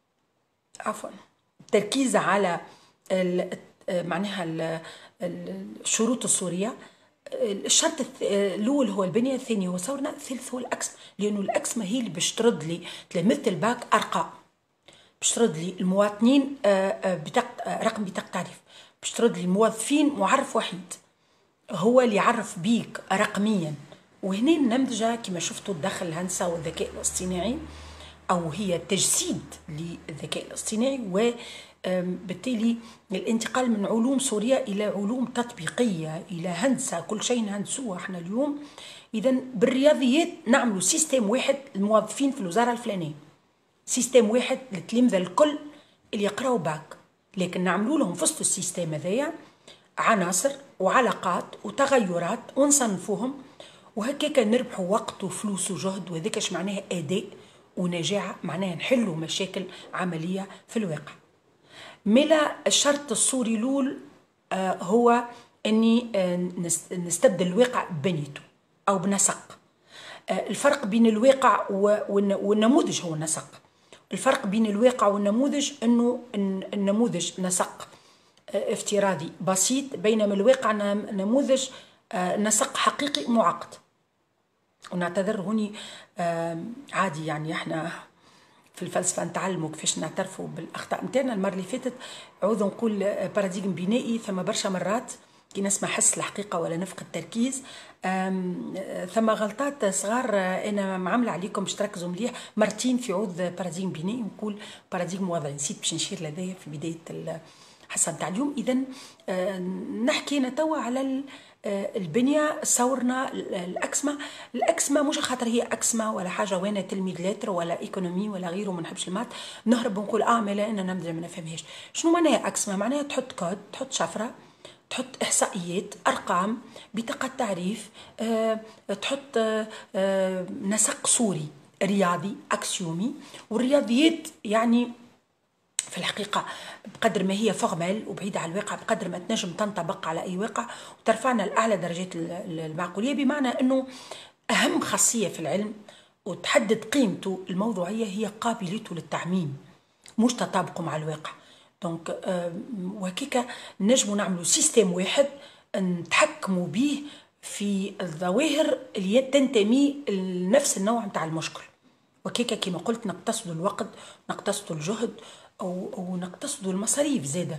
عفوا التركيز على ال معناها ال الشروط الصوريه. الشرط الاول هو البنيه، الثاني هو ثورنا، الثالث هو الاكس، لانه الاكس ما هي اللي باش ترد لي تلامذه الباك ارقام، باش ترد لي المواطنين بطاقه رقم بطاقه تعريف، باش ترد لي الموظفين معرف وحيد هو اللي يعرف بيك رقميا. وهنا النمذجة كما شفتوا تدخل الهندسة والذكاء الاصطناعي، أو هي تجسيد للذكاء الاصطناعي، وبالتالي الانتقال من علوم صورية إلى علوم تطبيقية إلى هندسة. كل شيء نهندسوه احنا اليوم. إذا بالرياضيات نعملوا سيستم واحد الموظفين في الوزارة الفلانية، سيستم واحد للتلامذة الكل اللي يقراوا باك، لكن نعملوا لهم في وسط السيستم هذايا عناصر وعلاقات وتغيرات ونصنفوهم، وهكاك نربحوا وقت وفلوس وجهد. وهذاك اش معناها اداء ونجاعه، معناها نحلوا مشاكل عمليه في الواقع. ملا الشرط الصوري الاول آه هو اني آه نستبدل الواقع ببنيته او بنسق. آه الفرق بين الواقع والنموذج هو النسق. الفرق بين الواقع والنموذج انه النموذج نسق افتراضي بسيط، بينما الواقع نموذج نسق حقيقي معقد. ونعتذر هوني عادي، يعني احنا في الفلسفه نتعلموا كيفاش نعترفوا بالاخطاء نتاعنا. المره اللي فاتت عوض نقول باراديغم بنائي، ثم برشا مرات كي نسمع حس الحقيقه ولا نفقد التركيز ثم غلطات صغار انا معامله عليكم باش تركزوا مليح. مرتين في عوض باراديغم بنائي نقول باراديغم وضعي، نسيت باش نشير لدي في بدايه الحصه نتاع اليوم. اذا نحكي نتوا على البنيه صورنا الاكسمه. الاكسمه مش خاطر هي اكسمه ولا حاجه وانا تلميذ لاتر ولا ايكونومي ولا غيره ما نحبش المات نهرب ونقول اه ما لا انا نمدل ما نفهمهاش. شنو معناها اكسمه؟ معناها تحط كود، تحط شفره، تحط احصائيات، ارقام، بطاقه تعريف، أه، تحط أه، نسق صوري رياضي اكسيومي. والرياضيات يعني في الحقيقة بقدر ما هي فورمال وبعيدة على الواقع بقدر ما تنجم تنطبق على أي واقع وترفعنا لأعلى درجات المعقولية، بمعنى أنه أهم خاصية في العلم وتحدد قيمته الموضوعية هي قابليته للتعميم مش تطابقه مع الواقع. دونك أه وهكيكا نجموا نعملوا سيستم واحد نتحكموا به في الظواهر اللي تنتمي لنفس النوع متاع المشكل. وكيكا كما قلت نقتصد الوقت، نقتصد الجهد، أو, أو نقتصد المصاريف زادة.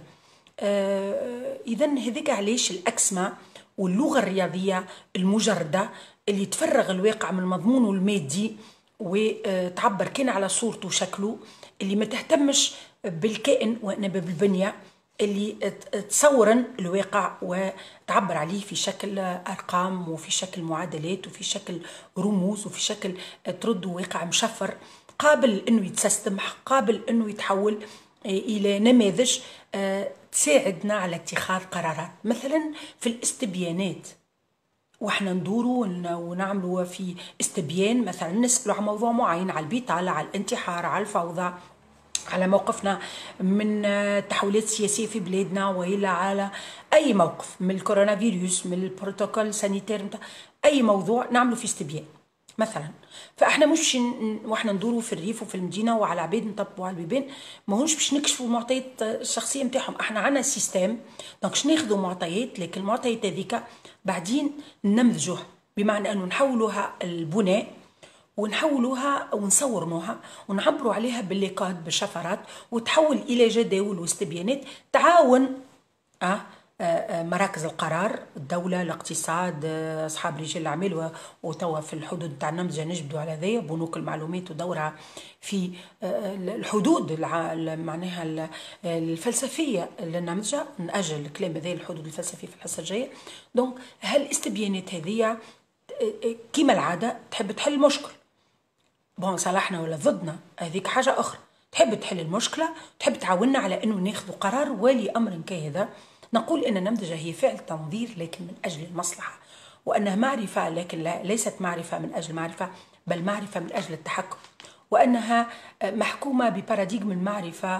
آه إذا هذيك علاش الأكسمة واللغة الرياضية المجردة اللي تفرغ الواقع من مضمونه المادي وتعبر كان على صورته وشكله، اللي ما تهتمش بالكائن وإنما بالبنية، اللي تصور الواقع وتعبر عليه في شكل أرقام وفي شكل معادلات وفي شكل رموز وفي شكل ترد واقع مشفر قابل أنه يتسيستم، قابل أنه يتحول إلى نماذج تساعدنا على اتخاذ قرارات. مثلا في الاستبيانات وإحنا ندوروا ونعملوا في استبيان، مثلا نسألوا عن موضوع معين، على البطالة، على الانتحار، على الفوضى، على موقفنا من التحولات السياسية في بلادنا، وإلا على أي موقف من الكورونا فيروس، من البروتوكول سانيتير، أي موضوع نعمله في استبيان. مثلا. فاحنا مش ن- واحنا ندوروا في الريف وفي المدينه وعلى عباد نطبقوا على البيبان، ماهوش باش نكشفوا المعطيات الشخصيه نتاعهم. احنا عندنا سيستم، دونك باش ناخذوا معطيات، لكن المعطيات هذيك بعدين ننمذجوها، بمعنى انه نحولوها البناء ونحولوها ونصورنوها ونعبروا عليها بالليكات بالشفرات، وتحول الى جداول واستبيانات تعاون أه آه، مراكز القرار، الدولة، الاقتصاد، آه، أصحاب رجال الأعمال و- وتوا في الحدود تاع النمذجة نجبدوا على ذي بنوك المعلومات ودورها في آه، الحدود الع- معناها ال- الفلسفية للنمذجة. نأجل الكلام هذا الحدود الفلسفية في الحصة الجاية. دونك هالاستبيانات هذه آه، آه، كيما العادة تحب تحل المشكل، بون صالحنا ولا ضدنا هذيك حاجة أخرى. تحب تحل المشكلة، تحب تعاوننا على أنه ناخذ قرار ولي أمر كهذا. نقول أن النمذجة هي فعل تنظير لكن من أجل المصلحة، وأنها معرفة لكن لا ليست معرفة من أجل معرفة، بل معرفة من أجل التحكم، وأنها محكومة بباراديغم المعرفة،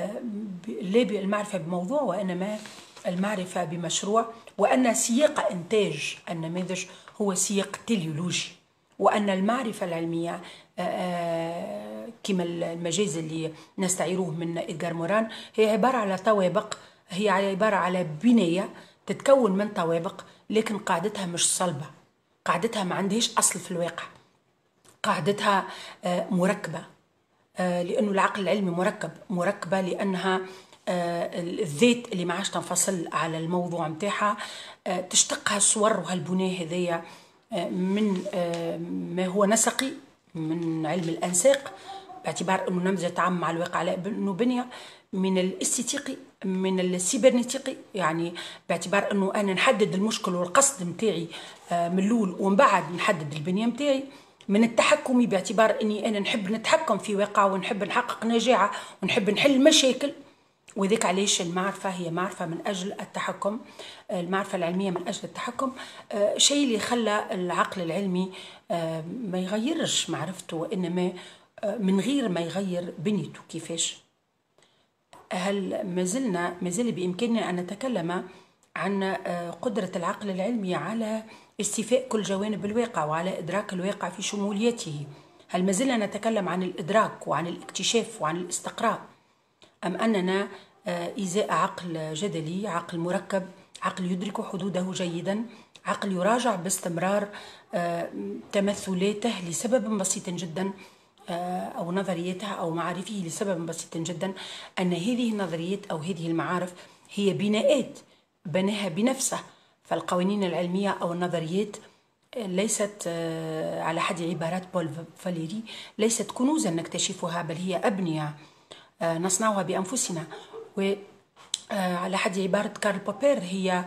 لا المعرفة بموضوع وإنما المعرفة بمشروع، وأن سياق إنتاج النماذج هو سياق تليولوجي، وأن المعرفة العلمية كما المجاز اللي نستعيروه من إدغار موران هي عبارة على طوابق، هي عبارة على بناية تتكون من طوابق، لكن قاعدتها مش صلبة، قاعدتها ما عندهاش أصل في الواقع، قاعدتها مركبة، لأنه العقل العلمي مركب، مركبة لأنها الذات اللي ما عادش تنفصل على الموضوع متاعها، تشتقها الصور وهالبناء هذيا من ما هو نسقي من علم الأنساق، باعتبار أنه نمذجة تعامل مع الواقع على أنه بنية، من الاستيتيقي، من السيبرنيتيقي، يعني باعتبار أنه أنا نحدد المشكل والقصد متاعي من الأول ومن بعد نحدد البنية متاعي، من التحكمي باعتبار أني أنا نحب نتحكم في واقع ونحب نحقق نجاعة ونحب نحل المشاكل، وذلك علاش المعرفة هي معرفة من أجل التحكم، المعرفة العلمية من أجل التحكم. آه شيء اللي خلى العقل العلمي آه ما يغيرش معرفته، وإنما آه من غير ما يغير بنيته. كيفاش؟ هل ما زلنا ما زال بإمكاننا أن نتكلم عن آه قدرة العقل العلمي على استيفاء كل جوانب الواقع وعلى إدراك الواقع في شموليته؟ هل ما زلنا نتكلم عن الإدراك وعن الاكتشاف وعن الاستقراء، أم أننا إزاء عقل جدلي، عقل مركب، عقل يدرك حدوده جيدا، عقل يراجع باستمرار تمثلاته لسبب بسيط جدا، أو نظريته أو معارفه لسبب بسيط جدا، أن هذه النظريات أو هذه المعارف هي بناءات بناها بنفسه. فالقوانين العلمية أو النظريات ليست على حد عبارات بول فاليري ليست كنوزا نكتشفها، بل هي أبنية نصنعها بأنفسنا. وعلى حد عبارة كارل بوبير هي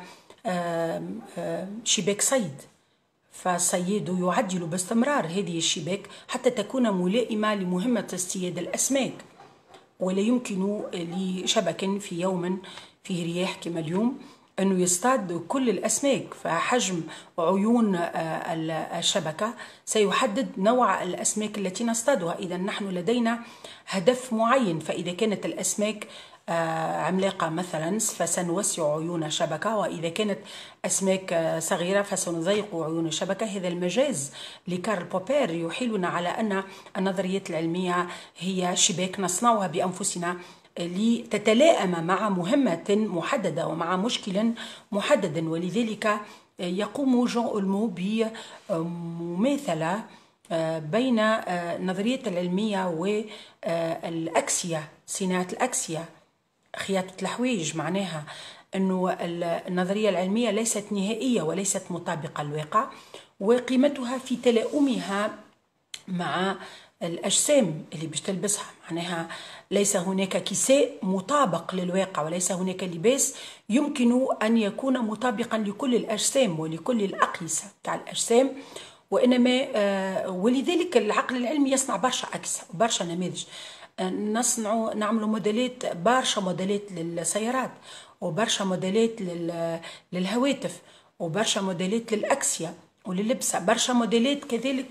شباك صيد، فالصياد يعدل باستمرار هذه الشباك حتى تكون ملائمة لمهمة اصطياد الأسماك، ولا يمكن لشبك في يوم فيه رياح كما اليوم أنه يصطاد كل الأسماك، فحجم عيون الشبكة سيحدد نوع الأسماك التي نصطادها. إذا نحن لدينا هدف معين، فإذا كانت الأسماك عملاقة مثلا فسنوسع عيون الشبكة، وإذا كانت أسماك صغيرة فسنضيق عيون الشبكة. هذا المجاز لكارل بوبير يحيلنا على أن النظريات العلمية هي شباك نصنعها بأنفسنا لتتلائم مع مهمة محددة ومع مشكل محدد. ولذلك يقوم جون أولمو بمماثلة بين النظريات العلمية والأكسية، صناعة الأكسية، خياطة الحوايج. معناها أنه النظرية العلمية ليست نهائية وليست مطابقة للواقع، وقيمتها في تلائمها مع الأجسام اللي باش تلبسها. معناها ليس هناك كساء مطابق للواقع، وليس هناك لباس يمكن أن يكون مطابقا لكل الأجسام ولكل الأقيسة تاع الأجسام، وإنما ولذلك العقل العلمي يصنع برشا أكسة وبرشا نماذج. نصنع نعمل موديلات، برشا موديلات للسيارات، وبرشا موديلات للهواتف، وبرشا موديلات للأكسية ولللبسة، برشا موديلات كذلك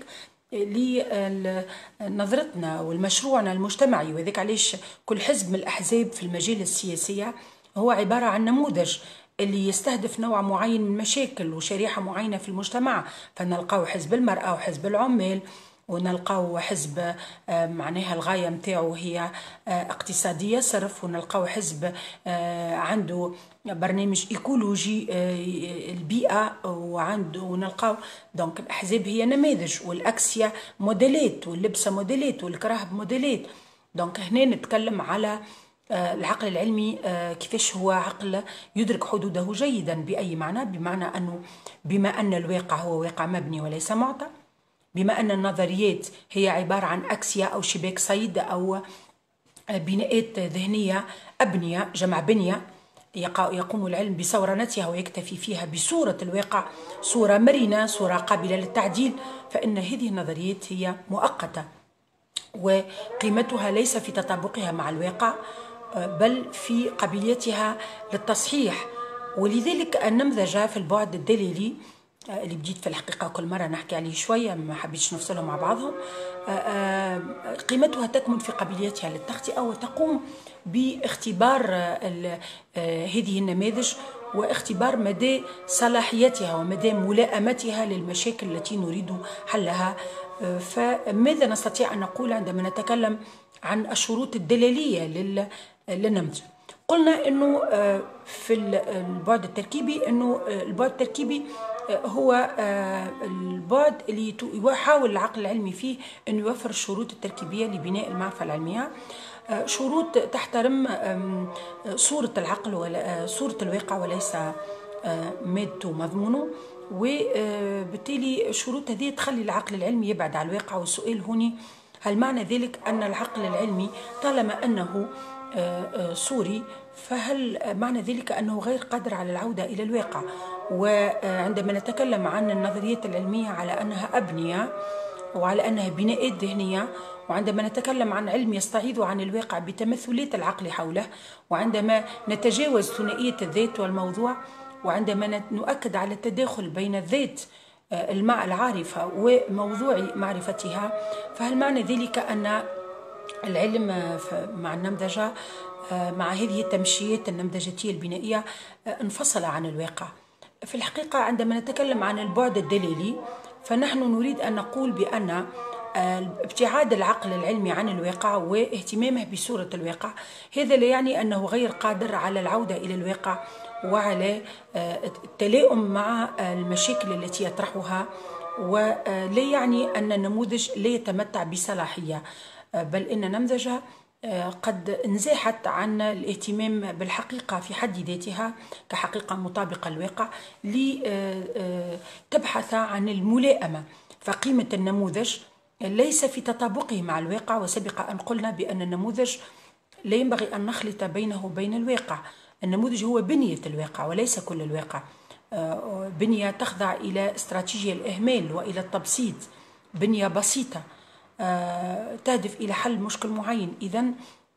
لنظرتنا والمشروعنا المجتمعي. وذلك علاش كل حزب من الأحزاب في المجال السياسي هو عبارة عن نموذج اللي يستهدف نوع معين من مشاكل وشريحة معينة في المجتمع، فنلقاو حزب المرأة وحزب العمال، ونلقاو حزب معناها الغاية متاعو هي اقتصادية صرف، ونلقاو حزب عنده برنامج ايكولوجي البيئة، وعنده ونلقاو دونك الأحزاب هي نماذج، والأكسية موديلات، واللبسة موديلات، والكراهب موديلات. دونك هنا نتكلم على العقل العلمي كيفاش هو عقل يدرك حدوده جيدا. بأي معنى؟ بمعنى أنه بما أن الواقع هو واقع مبني وليس معطى، بما أن النظريات هي عبارة عن أكسية أو شباك صيد أو بناءات ذهنية، أبنية جمع بنية، يقوم العلم بصورنتها ويكتفي فيها بصورة الواقع، صورة مرنة، صورة قابلة للتعديل، فإن هذه النظريات هي مؤقتة، وقيمتها ليس في تطابقها مع الواقع بل في قابليتها للتصحيح. ولذلك النمذجة في البعد الدليلي اللي بديت في الحقيقة كل مرة نحكي عليه شوية، ما حبيتش نفصلهم مع بعضهم، قيمتها تكمن في قابليتها للتخطئة، وتقوم باختبار هذه النماذج واختبار مدى صلاحيتها ومدى ملائمتها للمشاكل التي نريد حلها. فماذا نستطيع أن نقول عندما نتكلم عن الشروط الدلالية للنمذج؟ قلنا أنه في البعد التركيبي أنه البعد التركيبي هو البعد اللي يحاول العقل العلمي فيه أن يوفر الشروط التركيبية لبناء المعرفة العلمية، شروط تحترم صورة العقل ولا صورة الواقع وليس مادته ومضمونه، وبالتالي الشروط هذه تخلي العقل العلمي يبعد عن الواقع. والسؤال هنا، هل معنى ذلك أن العقل العلمي طالما أنه صوري فهل معنى ذلك أنه غير قادر على العودة إلى الواقع؟ وعندما نتكلم عن النظريات العلمية على أنها أبنية وعلى أنها بناءات ذهنية، وعندما نتكلم عن علم يستعيذ عن الواقع بتمثلات العقل حوله، وعندما نتجاوز ثنائية الذات والموضوع، وعندما نؤكد على التداخل بين الذات المع العارفة وموضوع معرفتها، فهل معنى ذلك أن العلم مع النمذجة مع هذه التمشيات النمذجتية البنائية انفصل عن الواقع؟ في الحقيقة عندما نتكلم عن البعد الدليلي فنحن نريد أن نقول بأن ابتعاد العقل العلمي عن الواقع واهتمامه بصورة الواقع هذا لا يعني أنه غير قادر على العودة إلى الواقع وعلى التلائم مع المشاكل التي يطرحها، ولا يعني أن النموذج لا يتمتع بصلاحية، بل إن نمذجة قد انزاحت عن الاهتمام بالحقيقة في حد ذاتها كحقيقة مطابقة للواقع لتبحث عن الملائمة. فقيمة النموذج ليس في تطابقه مع الواقع، وسبق أن قلنا بأن النموذج لا ينبغي أن نخلط بينه وبين الواقع. النموذج هو بنية الواقع وليس كل الواقع، بنية تخضع إلى استراتيجية الإهمال وإلى التبسيط، بنية بسيطة تهدف إلى حل مشكل معين. إذن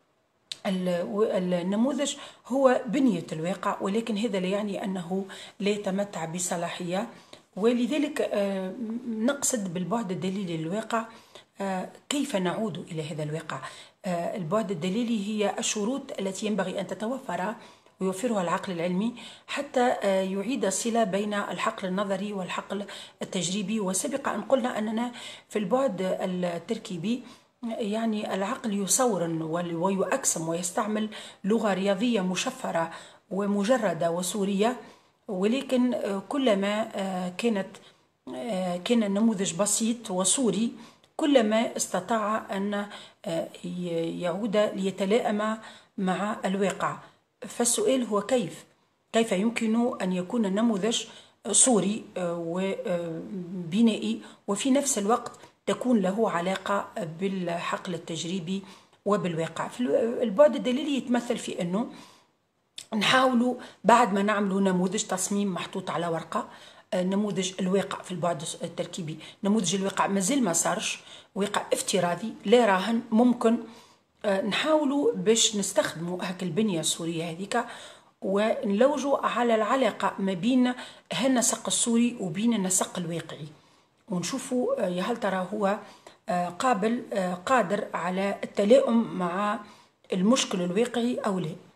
النموذج هو بنية الواقع، ولكن هذا لا يعني أنه لا يتمتع بصلاحية. ولذلك نقصد بالبعد الدليلي للواقع كيف نعود إلى هذا الواقع. البعد الدليلي هي الشروط التي ينبغي أن تتوفر ويوفرها العقل العلمي حتى يعيد الصلة بين الحقل النظري والحقل التجريبي. وسبق أن قلنا أننا في البعد التركيبي يعني العقل يصور ويؤكسم ويستعمل لغة رياضية مشفرة ومجردة وصورية، ولكن كلما كانت كان النموذج بسيط وصوري كلما استطاع أن يعود ليتلائم مع الواقع. فالسؤال هو كيف كيف يمكن أن يكون النموذج صوري وبنائي وفي نفس الوقت تكون له علاقة بالحقل التجريبي وبالواقع. في البعد الدليلي يتمثل في أنه نحاولوا بعد ما نعملوا نموذج تصميم محطوط على ورقة، نموذج الواقع في البعد التركيبي نموذج الواقع مازال ما صارش، واقع افتراضي لا راهن ممكن، نحاولوا باش نستخدموا هاك البنية الصورية هذيك ونلوجوا على العلاقة ما بين هالنسق الصوري وبين النسق الواقعي، ونشوفوا يا هل ترى هو قابل قادر على التلائم مع المشكل الواقعي أو لا.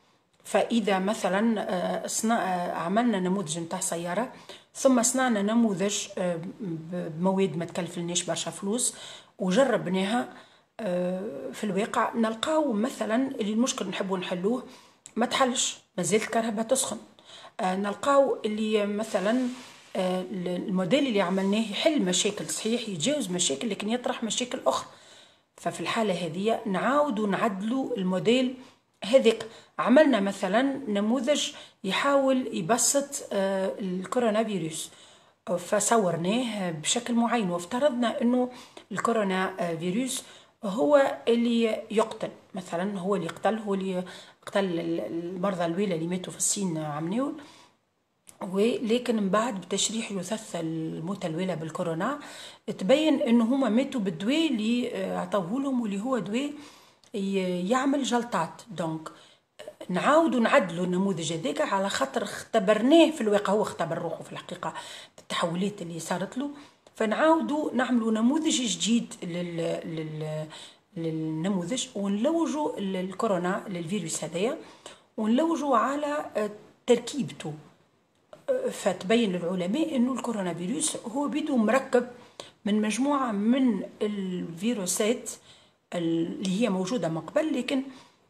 فإذا مثلا عملنا نموذج نتاع سيارة ثم صنعنا نموذج بمواد ما تكلفلناش برشا فلوس وجربناها في الواقع، نلقاو مثلا اللي المشكل نحبوا نحلوه ما تحلش، مازالت الكهرباء تسخن. نلقاو اللي مثلا الموديل اللي عملناه يحل مشاكل صحيح، يتجاوز مشاكل لكن يطرح مشاكل أخرى. ففي الحالة هذه نعاودوا نعدلوا الموديل هذيك. عملنا مثلا نموذج يحاول يبسط الكورونا فيروس، فصورناه بشكل معين وافترضنا انه الكورونا فيروس هو اللي يقتل، مثلا هو اللي يقتل، هو اللي قتل المرضى الويلة اللي ماتوا في الصين عمنيول. ولكن من بعد بتشريح يثث الموتى الويلة بالكورونا تبين انه هما ماتوا بالدواء اللي عطوه لهم، واللي هو دواء يعمل جلطات. دونك نعاودوا نعدلوا النموذج هذاك على خاطر اختبرناه في الواقع، هو اختبر روحه في الحقيقة بالتحولات اللي صارت له. فنعاودوا نعملوا نموذج جديد لل... لل... للنموذج ونلوجوا الكورونا للفيروس هذايا ونلوجوا على تركيبته. فتبين للعلماء انه الكورونا فيروس هو بيدو مركب من مجموعة من الفيروسات اللي هي موجودة من قبل، لكن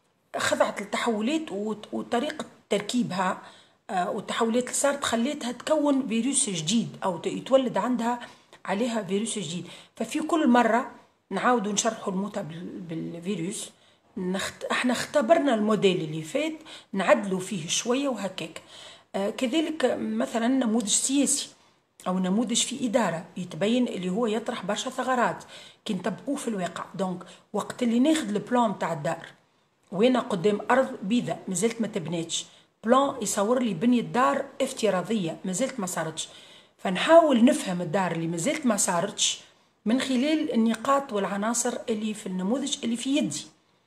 خضعت للتحولات وطريقة تركيبها والتحولات اللي صارت خليتها تكون فيروس جديد أو يتولد عندها عليها فيروس جديد. ففي كل مرة نعاودوا نشرحوا الموتى بالفيروس، نخت... احنا اختبرنا الموديل اللي فات نعدلوا فيه شوية وهكاك. آه كذلك مثلا نموذج سياسي أو نموذج في إدارة يتبين اللي هو يطرح برشا ثغرات كي نطبقوه في الواقع. دونك وقت اللي ناخد البلان تاع الدار وين قدام أرض بيضاء مازالت ما تبناتش، بلان يصور لي بنية دار افتراضية مازالت ما صارتش، فنحاول نفهم الدار اللي مازالت ما صارتش من خلال النقاط والعناصر اللي في النموذج اللي في يدي.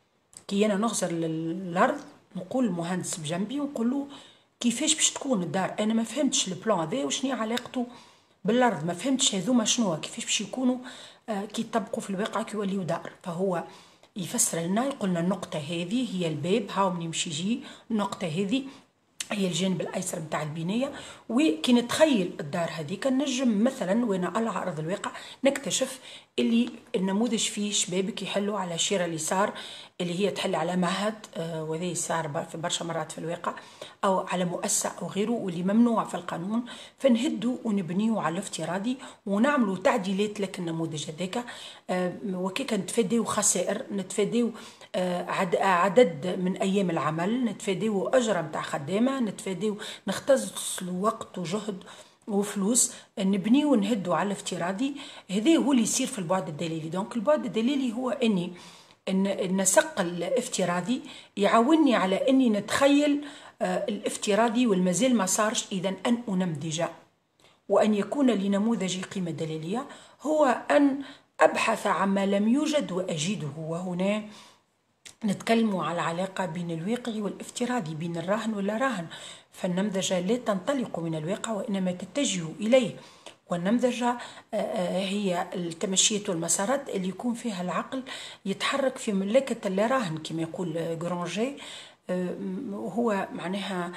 كي أنا نغزر الأرض نقول المهندس بجنبي ونقول له كيفاش باش تكون الدار، أنا ما فهمتش البلان هذا وشني علاقته بالأرض، ما فهمتش هذوما شنو كيفاش باش يكونوا آه كي يطبقوا في الواقع كي يوليو دار. فهو يفسر لنا يقول لنا النقطة هذه هي الباب، هاو مني مشي يجي النقطة هذه هي الجانب الايسر نتاع البنايه. وكي نتخيل الدار هذيك نجم مثلا وانا على ارض الواقع نكتشف اللي النموذج فيه شبابك يحلوا على شيره اليسار اللي هي تحل على معهد، آه وهذا يصير في برشا مرات في الواقع، او على مؤسسه او غيره واللي ممنوع في القانون. فنهدوا ونبنيوا على الافتراضي ونعملوا تعديلات لك النموذج هذاك، آه وكيك نتفاديو خسائر، نتفاديو آه عدد من ايام العمل، نتفاديو اجره نتاع خدامه، نتفاديو نختصلوا وقت وجهد وفلوس، نبنيو ونهدوا على الافتراضي. هذا هو اللي يصير في البعد الدليلي. دونك البعد الدليلي هو اني ان النسق الافتراضي يعاونني على اني نتخيل آه الافتراضي والمازال ما صارش، اذا ان انمذج وان يكون لنموذجي قيمه دليليه هو ان ابحث عما لم يوجد واجده. وهنا نتكلموا على العلاقة بين الواقعي والافتراضي، بين الراهن ولا راهن. فالنمذجة لا تنطلق من الواقع وإنما تتجه إليه، والنمذجة هي التمشيات والمسارات اللي يكون فيها العقل يتحرك في مملكة اللا راهن كما يقول جرانجي. هو معناها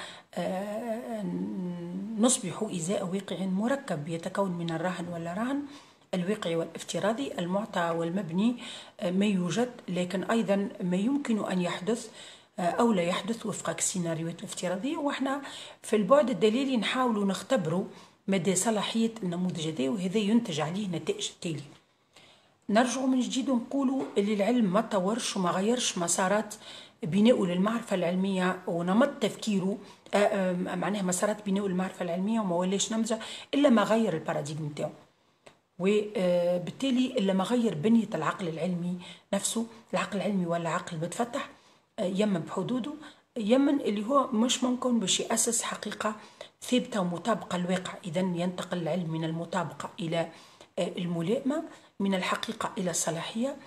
نصبح إزاء واقع مركب يتكون من الراهن ولا راهن، الواقعي والافتراضي، المعطى والمبني ما يوجد لكن أيضا ما يمكن أن يحدث أو لا يحدث وفق السيناريوهات الافتراضية. وإحنا في البعد الدليلي نحاولوا نختبروا مدى صلاحية النموذج هذا، وهذا ينتج عليه نتائج التالي. نرجع من جديد ونقولوا اللي العلم ما طورش وما غيرش مسارات بناء للمعرفة العلمية ونمط تفكيره، معناها مسارات بناء المعرفة العلمية وما ولاش نمذجة إلا ما غير الباراديغم نتاعو، وبالتالي إلا ما غير بنية العقل العلمي نفسه. العقل العلمي ولا عقل متفتح يمن بحدوده، يمن اللي هو مش ممكن باش يأسس حقيقة ثابتة ومطابقة للواقع. إذا ينتقل العلم من المطابقة إلى الملائمة، من الحقيقة إلى الصلاحية،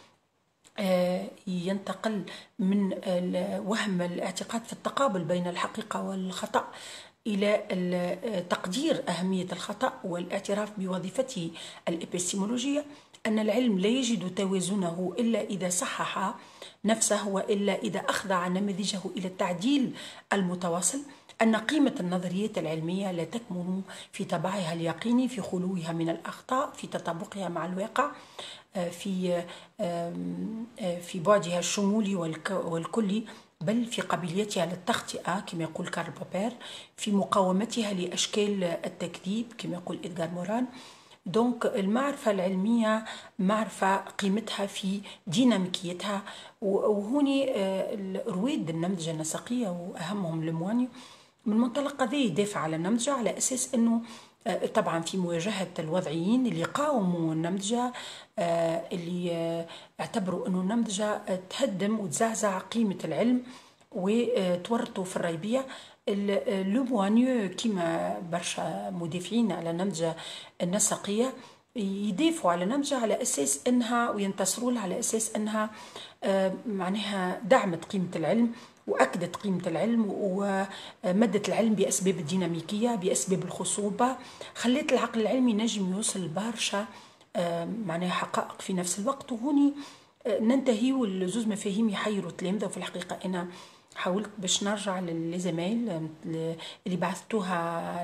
ينتقل من وهم الاعتقاد في التقابل بين الحقيقة والخطأ إلى تقدير أهمية الخطأ والاعتراف بوظيفته الإبستيمولوجية، أن العلم لا يجد توازنه إلا إذا صحح نفسه وإلا إذا أخضع نماذجه إلى التعديل المتواصل، أن قيمة النظريات العلمية لا تكمن في طبعها اليقيني، في خلوها من الأخطاء، في تطابقها مع الواقع، في في بعدها الشمولي والكلي، بل في قابليتها للتخطئة كما يقول كارل بوبير، في مقاومتها لأشكال التكذيب كما يقول إدغار موران. دونك المعرفة العلمية معرفة قيمتها في ديناميكيتها. وهوني رواد النمذجة النسقية وأهمهم لمواني من منطلق هذا يدافع على النمذجة على أساس أنه طبعا في مواجهة الوضعيين اللي قاوموا النمذجة، اللي اعتبروا أنه النمذجة تهدم وتزعزع قيمة العلم وتورطوا في الريبية. لو موانيو كما برشا مدافعين على النمذجة النسقية يدافعوا على النمذجة على أساس أنها وينتصروا لها على أساس أنها معناها دعمت قيمة العلم وأكدت قيمة العلم ومدت العلم بأسباب الديناميكية، بأسباب الخصوبة، خلت العقل العلمي نجم يوصل برشا معناها حقائق في نفس الوقت. وهوني ننتهي والزوز مفاهيم يحيروا التلامذة. وفي الحقيقة أنا حاولت باش نرجع للزمايل اللي بعثتوها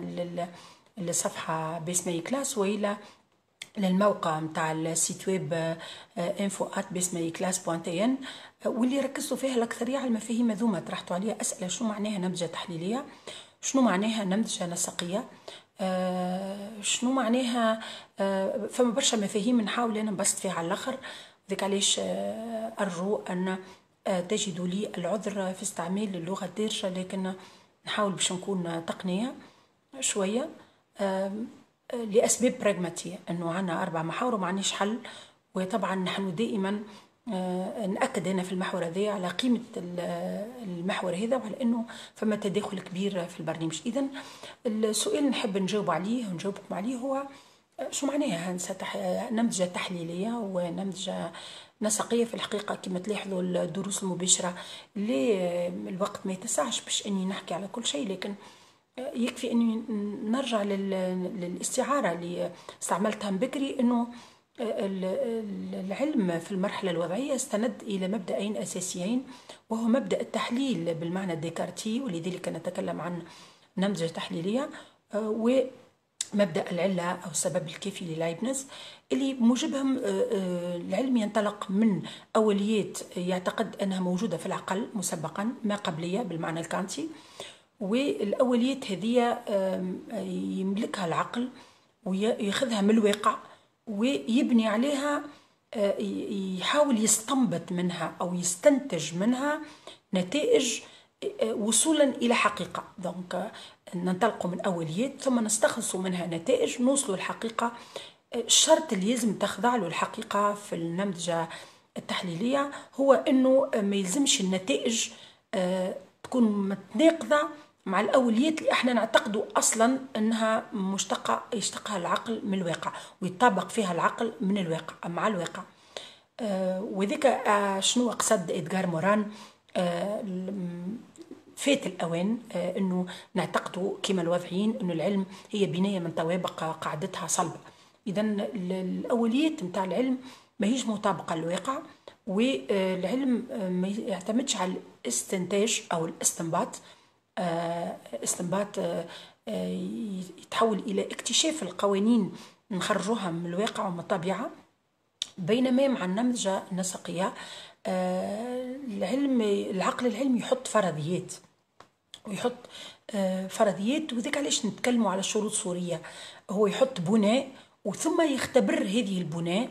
للصفحة باسمي كلاس وإلى للموقع متاع السيت ويب انفو ات باسمي كلاس بوان تي ان، واللي ركزتوا فيها الأكثرية على المفاهيم هذوما. طرحتوا عليها أسئلة: شنو معناها نمذجة تحليلية؟ شنو معناها نمذجة نسقية؟ آه شنو معناها؟ آه فما برشا مفاهيم نحاول أنا نبسط فيها على الآخر. ذيك علاش آه أرجو أن آه تجدوا لي العذر في استعمال اللغة الدارجة، لكن نحاول باش نكون تقنية شوية آه لأسباب براغماتية، أنه عنا أربع محاور وما عناش حل. وطبعا نحن دائما نأكد هنا في المحور هذا على قيمة المحور هذا وعلى أنه فما تداخل كبير في البرنامج. إذن السؤال نحب نجاوب عليه ونجاوبكم عليه هو: شو معناها نمذجة تحليلية ونمذجة نسقية؟ في الحقيقة كما تلاحظوا الدروس المباشرة اللي الوقت ما يتسعش باش أني نحكي على كل شيء، لكن يكفي أني نرجع للاستعارة اللي استعملتها من بكري، أنه العلم في المرحلة الوضعية استند إلى مبدأين أساسيين، وهو مبدأ التحليل بالمعنى الديكارتي، ولذلك نتكلم عن نمذجة تحليلية، ومبدأ العلة أو السبب الكافي للايبنز، اللي بموجبهم العلم ينطلق من أوليات يعتقد أنها موجودة في العقل مسبقا، ما قبلية بالمعنى الكانتي، والأوليات هذه يملكها العقل ويأخذها من الواقع ويبني عليها، يحاول يستنبط منها أو يستنتج منها نتائج وصولا إلى حقيقة. دونك ننطلق من أوليات ثم نستخلص منها نتائج نوصلوا الحقيقة. الشرط اللي يلزم تخضع له الحقيقة في النمذجة التحليلية هو أنه ما يلزمش النتائج تكون متناقضة مع الأوليات اللي احنا نعتقدوا أصلا أنها مشتقة يشتقها العقل من الواقع ويطابق فيها العقل من الواقع مع الواقع. آه وذيك آه شنو قصد إدغار موران؟ آه فات الأوان آه أنه نعتقدوا كما الوضعيين أنه العلم هي بناية من طوابق قاعدتها صلبة. إذن الأوليات متاع العلم ما هيش مطابقة للواقع، والعلم ما يعتمدش على الاستنتاج أو الاستنباط. استنباط يتحول إلى اكتشاف القوانين نخرجوها من الواقع ومن الطبيعة. بينما مع النمذجة النسقية العلم العقل العلمي يحط فرضيات ويحط فرضيات، وذلك علاش نتكلموا على شروط صورية. هو يحط بناء وثم يختبر هذه البناء،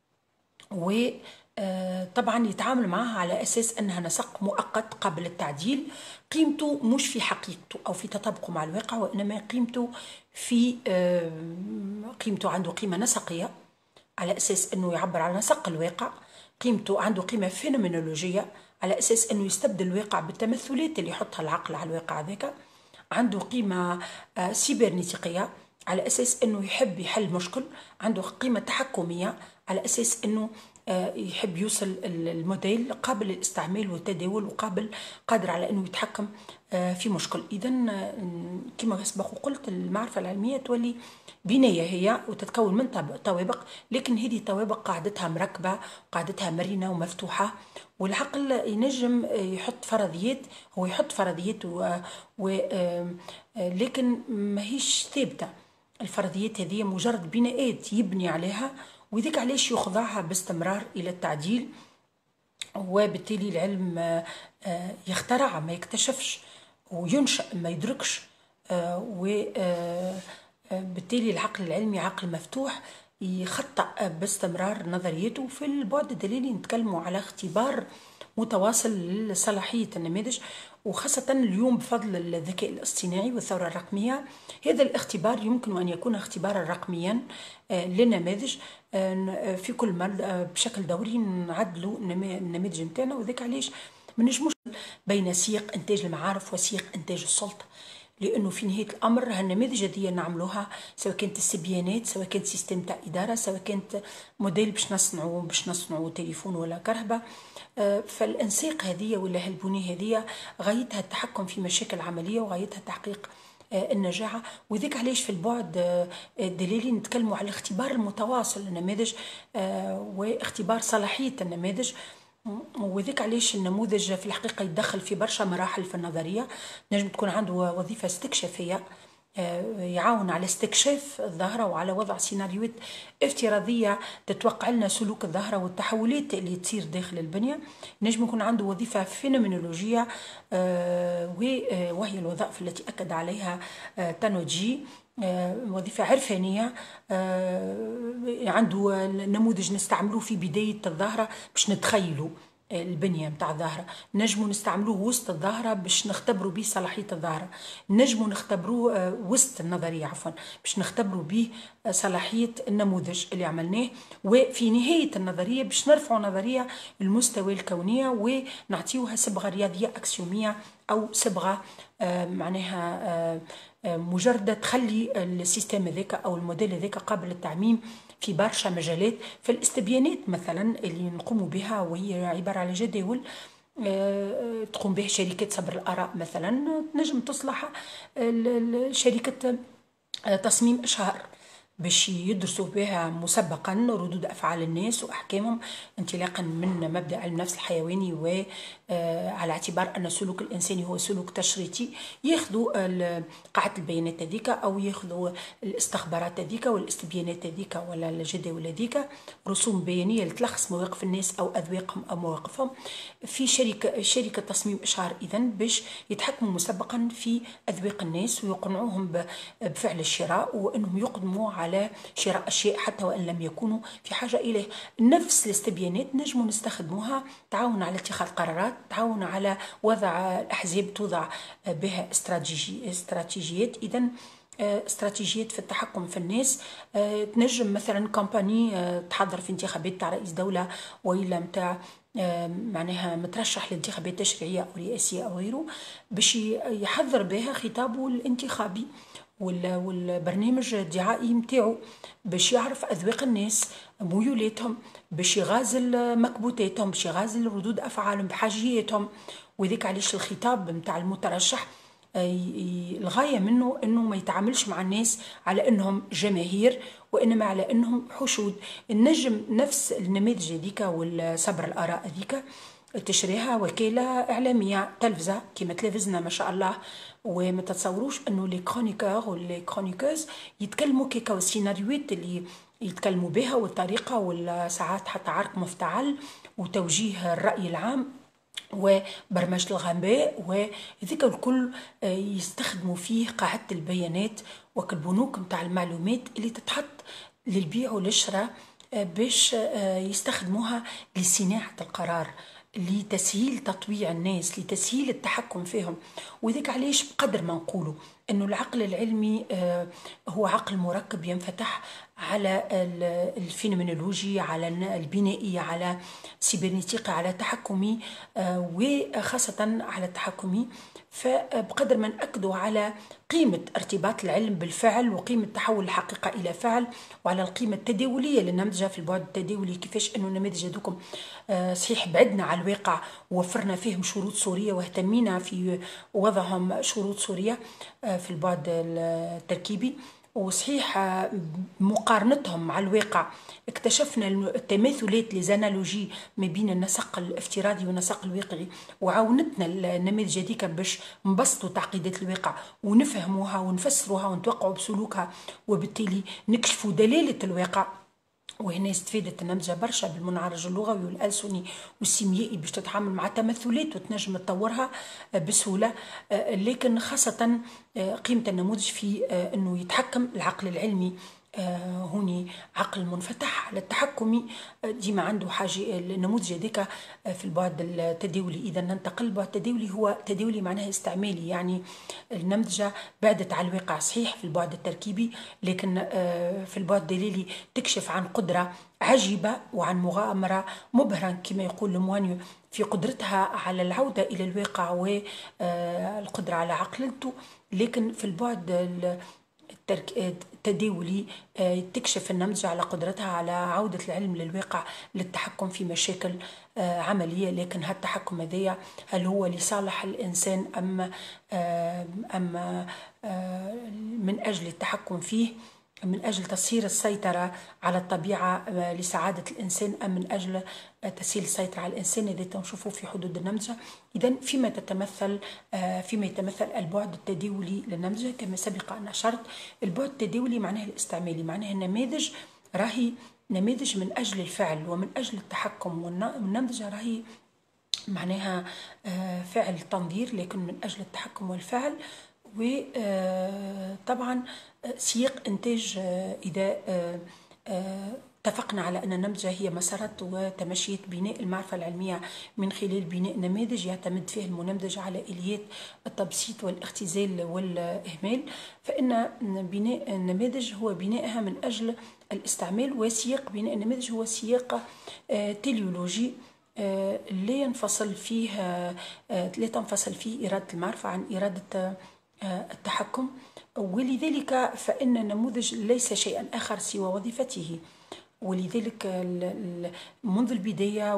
وطبعا يتعامل معها على أساس أنها نسق مؤقت قبل التعديل. قيمته مش في حقيقته أو في تطابقه مع الواقع، وإنما قيمته في قيمته عنده قيمة نسقية على أساس أنه يعبر عن نسق الواقع. قيمته عنده قيمة فينومينولوجية على أساس أنه يستبدل الواقع بالتمثلات اللي يحطها العقل على الواقع ذاك. عنده قيمة سيبرنيتيقية على أساس أنه يحب يحل مشكل. عنده قيمة تحكمية على أساس أنه يحب يوصل الموديل قابل للاستعمال والتداول وقابل قادر على أنه يتحكم في مشكل. إذا كما سبق وقلت المعرفة العلمية تولي بناية هي وتتكون من طوابق، لكن هذه الطوابق قاعدتها مركبة، قاعدتها مرنة ومفتوحة، والعقل ينجم يحط فرضيات، هو يحط فرضيات و... و... لكن ماهيش ثابتة. الفرضيات هذه مجرد بناءات يبني عليها، وذيك علاش يخضعها باستمرار إلى التعديل، وبالتالي العلم يخترع ما يكتشفش، وينشأ ما يدركش، وبالتالي العقل العلمي عقل مفتوح يخطأ باستمرار نظريته. في البعد الدليلي نتكلموا على اختبار متواصل لصلاحية النماذج، وخاصة اليوم بفضل الذكاء الاصطناعي والثورة الرقمية. هذا الاختبار يمكن أن يكون اختبارا رقميا للنماذج في كل مرة بشكل دوري نعدلوا النماذج نتاعنا، وذاك علاش ما نجموش بين سياق إنتاج المعارف وسياق إنتاج السلطة، لأنه في نهاية الأمر هالنماذج هذه نعملوها سواء كانت السبيانات، سواء كانت سيستم تاع إدارة، سواء كانت موديل باش نصنعوا باش نصنعوا تليفون ولا كهرباء. فالانساق هذه ولا هالبنية هذه غايتها التحكم في مشاكل عملية وغايتها تحقيق النجاعة. وذيك علاش في البعد الدليلي نتكلموا على الاختبار المتواصل للنماذج واختبار صلاحية النماذج. وذيك علاش النموذج في الحقيقة يتدخل في برشا مراحل في النظرية. نجم تكون عنده وظيفة استكشافية يعاون على استكشاف الظاهرة وعلى وضع سيناريوهات افتراضية تتوقع لنا سلوك الظاهرة والتحولات اللي تصير داخل البنية. نجم يكون عنده وظيفة فينومينولوجية وهي الوظائف التي أكد عليها تانوجي، وظيفة عرفانية. عنده نموذج نستعملوه في بداية الظاهرة باش نتخيلوا البنية متاع الظاهرة، نجموا نستعملوه وسط الظاهرة باش نختبروا به صلاحية الظاهرة، نجموا نختبروه وسط النظرية عفوا باش نختبروا به صلاحية النموذج اللي عملناه، وفي نهاية النظرية باش نرفعوا نظرية المستوى الكونية ونعطيوها صبغة رياضية أكسيومية أو صبغة معناها مجردة تخلي السيستم هذاك أو الموديل هذاك قابل للتعميم في برشا مجالات. فالاستبيانات مثلا اللي نقوم بها وهي عبارة على جداول تقوم به شركات صبر الآراء مثلا، نجم تصلح شركة تصميم إشهار باش يدرسوا بها مسبقا ردود أفعال الناس وأحكامهم انطلاقا من مبدأ علم النفس الحيواني، وعلى اعتبار أن سلوك الإنساني هو سلوك تشريطي. ياخذوا قاعدة البيانات هذيك أو ياخذوا الاستخبارات هذيك والاستبيانات هذيك ولا الجداول هذيك، رسوم بيانية لتلخص مواقف الناس أو أذواقهم أو مواقفهم في شركة شركة تصميم إشهار، إذن باش يتحكموا مسبقا في أذواق الناس ويقنعوهم بفعل الشراء وأنهم يقدموا على شراء أشياء حتى وإن لم يكونوا في حاجة إليه. نفس الاستبيانات نجموا نستخدموها تعاون على اتخاذ قرارات، تعاون على وضع الأحزاب توضع بها استراتيجي استراتيجيات. إذن استراتيجيات في التحكم في الناس. تنجم مثلا كومباني تحضر في انتخابات تاع رئيس دولة وإلا متاع معناها مترشح لانتخابات تشريعية أو رئاسية أو غيره، باش يحضر بها خطابه الانتخابي والبرنامج الدعائي متاعو باش يعرف أذواق الناس ميولاتهم، باش يغازل مكبوتاتهم، باش يغازل ردود أفعالهم بحاجياتهم. وذيك علاش الخطاب متاع المترشح الغاية منه أنه ما يتعاملش مع الناس على أنهم جماهير وإنما على أنهم حشود. النجم نفس النماذج هذيك والصبر الآراء هذيك تشريها وكالة إعلامية تلفزة كما تلفزنا ما شاء الله، وما تتصوروش أنه لي كرونيكور ولي كرونيكوز يتكلموا كيكا والسيناريوهات اللي يتكلموا بها والطريقة والساعات حتى عرق مفتعل وتوجيه الرأي العام وبرمجة الغباء وذيك الكل يستخدموا فيه قاعدة البيانات وكالبنوك متاع المعلومات اللي تتحط للبيع والشراء باش يستخدموها لصناعة القرار، لتسهيل تطويع الناس، لتسهيل التحكم فيهم. وذيك علاش بقدر ما نقولوا أنه العقل العلمي هو عقل مركب ينفتح على الفينومينولوجي، على البنائي، على سيبرنتيقي، على تحكمي، وخاصة على التحكمي. فبقدر ما نأكدوا على قيمة ارتباط العلم بالفعل، وقيمة تحول الحقيقة إلى فعل، وعلى القيمة التداولية للنمذجة في البعد التداولي، كيفاش أنه النماذج هذوكم صحيح بعدنا على الواقع ووفرنا فيهم شروط صورية واهتمينا في وضعهم شروط صورية في البعد التركيبي، وصحيح مقارنتهم مع الواقع اكتشفنا التماثلات لزانالوجي ما بين النسق الافتراضي والنسق الواقعي، وعاونتنا النماذج هذيك باش نبسطوا تعقيدات الواقع ونفهموها ونفسروها ونتوقعوا بسلوكها، وبالتالي نكشفوا دلالة الواقع. وهنا استفادت النمذجة برشا بالمنعرج اللغوي والألسني والسيميائي باش تتعامل مع تمثلات وتنجم تطورها بسهولة. لكن خاصة قيمة النموذج في أنه يتحكم العقل العلمي، هوني عقل منفتح على التحكمي، ديما عنده حاجة النموذج هذاك في البعد التداولي. إذا ننتقل البعد التداولي هو تداولي معناها استعمالي، يعني النمذجة بعدت على الواقع صحيح في البعد التركيبي، لكن في البعد الدليلي تكشف عن قدرة عجيبة وعن مغامرة مبهرة كما يقول لموانيو في قدرتها على العودة إلى الواقع والقدرة على عقلته. لكن في البعد التداولي تكشف النمذجة على قدرتها على عودة العلم للواقع للتحكم في مشاكل عملية. لكن هالتحكم هذايا هل هو لصالح الإنسان أم أم من أجل التحكم فيه، من أجل تسهيل السيطرة على الطبيعة لسعادة الإنسان، أم من أجل تسهيل السيطرة على الإنسان؟ هذا تنشوفه في حدود النمذجة. إذن فيما تتمثل فيما يتمثل البعد التداولي للنمذجة كما سبق أن أشرت، البعد التداولي معناه الاستعمالي، معناه النماذج راهي نماذج من أجل الفعل ومن أجل التحكم، والنمذجة راهي معناها فعل تنظير لكن من أجل التحكم والفعل. وطبعا سياق إنتاج إذا اتفقنا على أن النمذجة هي مسارات وتمشية بناء المعرفة العلمية من خلال بناء نماذج يعتمد فيه المنمذج على آليات التبسيط والاختزال والإهمال، فإن بناء النماذج هو بنائها من أجل الاستعمال، وسياق بناء النماذج هو سياق تليولوجي لا ينفصل فيه لا تنفصل فيه إرادة المعرفة عن إرادة التحكم. ولذلك فإن النموذج ليس شيئا آخر سوى وظيفته. ولذلك منذ البداية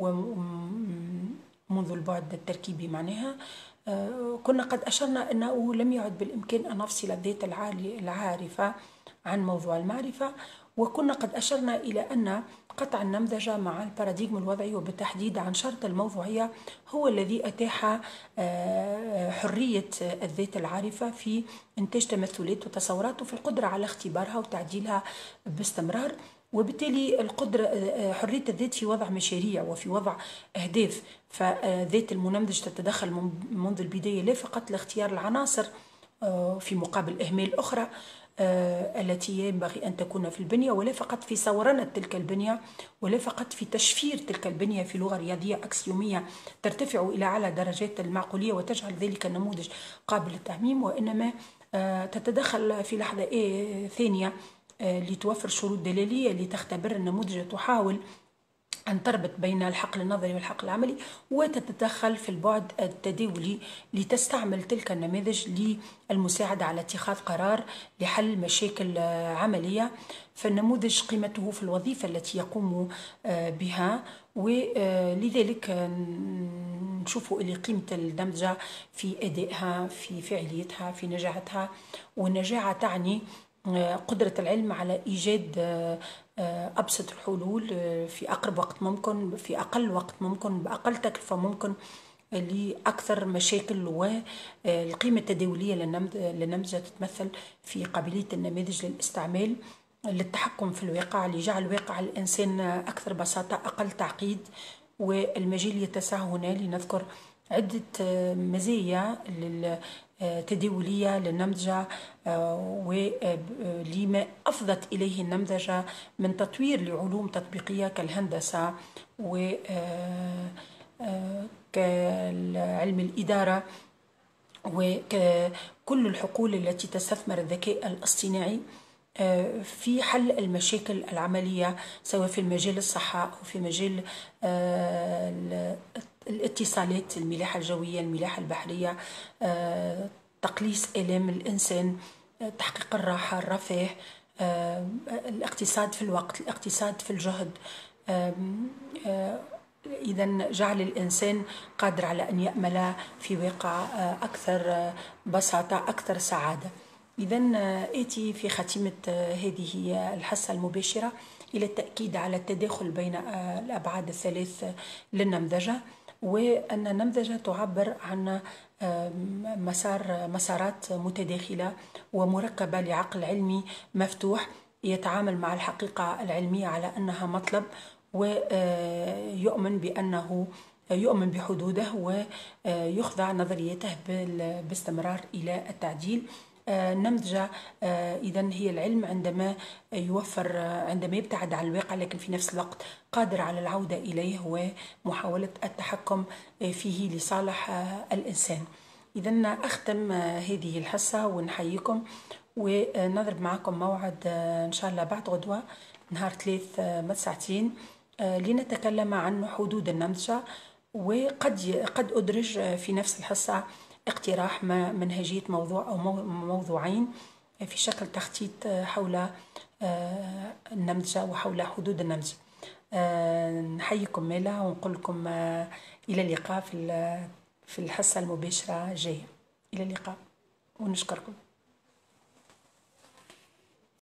ومنذ البعد التركيبي معناها كنا قد أشرنا أنه لم يعد بالإمكان أن نفصل الذات العارفة عن موضوع المعرفة، وكنا قد أشرنا إلى أن قطع النمذجة مع الباراديغم الوضعي وبالتحديد عن شرط الموضوعية هو الذي أتاح حرية الذات العارفة في إنتاج تمثلات وتصورات وفي القدرة على اختبارها وتعديلها باستمرار، وبالتالي القدرة حرية الذات في وضع مشاريع وفي وضع أهداف. فذات المنمذج تتدخل منذ البداية لا فقط لاختيار العناصر في مقابل إهمال أخرى التي ينبغي أن تكون في البنية، ولا فقط في صورنة تلك البنية، ولا فقط في تشفير تلك البنية في لغة رياضية أكسيومية ترتفع إلى أعلى درجات المعقولية وتجعل ذلك النموذج قابل للتعميم، وإنما تتدخل في لحظة ثانية لتوفر شروط دلالية لتختبر النموذج، تحاول أن تربط بين الحقل النظري والحقل العملي، وتتدخل في البعد التداولي لتستعمل تلك النماذج للمساعدة على اتخاذ قرار لحل مشاكل عملية. فالنموذج قيمته في الوظيفة التي يقوم بها، ولذلك نشوف اللي قيمة النمذجة في أدائها، في فعاليتها، في نجاعتها. والنجاعة تعني قدرة العلم على إيجاد أبسط الحلول في أقرب وقت ممكن، في أقل وقت ممكن، بأقل تكلفة ممكن، لأكثر مشاكل. والقيمة التداولية للنمذجة تتمثل في قابلية النماذج للاستعمال للتحكم في الواقع لجعل واقع الإنسان أكثر بساطة أقل تعقيد. والمجال يتسع هنا لنذكر عدة مزايا تداولية للنمذجة ولما أفضت إليه النمذجة من تطوير لعلوم تطبيقية كالهندسة وكالعلم الإدارة وكل الحقول التي تستثمر الذكاء الاصطناعي في حل المشاكل العملية، سواء في المجال الصحة أو في مجال الاتصالات، الملاحة الجوية، الملاحة البحرية، تقليص آلام الإنسان، تحقيق الراحة، الرفاه، الاقتصاد في الوقت، الاقتصاد في الجهد. إذا جعل الإنسان قادر على أن يأمل في واقع أكثر بساطة، أكثر سعادة. إذا آتي في خاتمة هذه الحصة المباشرة إلى التأكيد على التداخل بين الأبعاد الثلاث للنمذجة، وأن النمذجة تعبر عن مسار مسارات متداخلة ومركبة لعقل علمي مفتوح يتعامل مع الحقيقة العلمية على أنها مطلب، ويؤمن بأنه يؤمن بحدوده، ويخضع نظريته باستمرار إلى التعديل. النمذجة إذن هي العلم عندما يوفر عندما يبتعد عن الواقع، لكن في نفس الوقت قادر على العودة إليه ومحاولة التحكم فيه لصالح الإنسان. إذن أختم هذه الحصة ونحييكم، ونضرب معكم موعد إن شاء الله بعد غدوة نهار ثلاث من ساعتين لنتكلم عن حدود النمذجة، وقد قد أدرج في نفس الحصة اقتراح منهجية موضوع أو موضوعين في شكل تخطيط حول النمذجة وحول حدود النمذجة. نحييكم مالا ونقول لكم إلى اللقاء في في الحصة المباشرة الجاية. إلى اللقاء ونشكركم.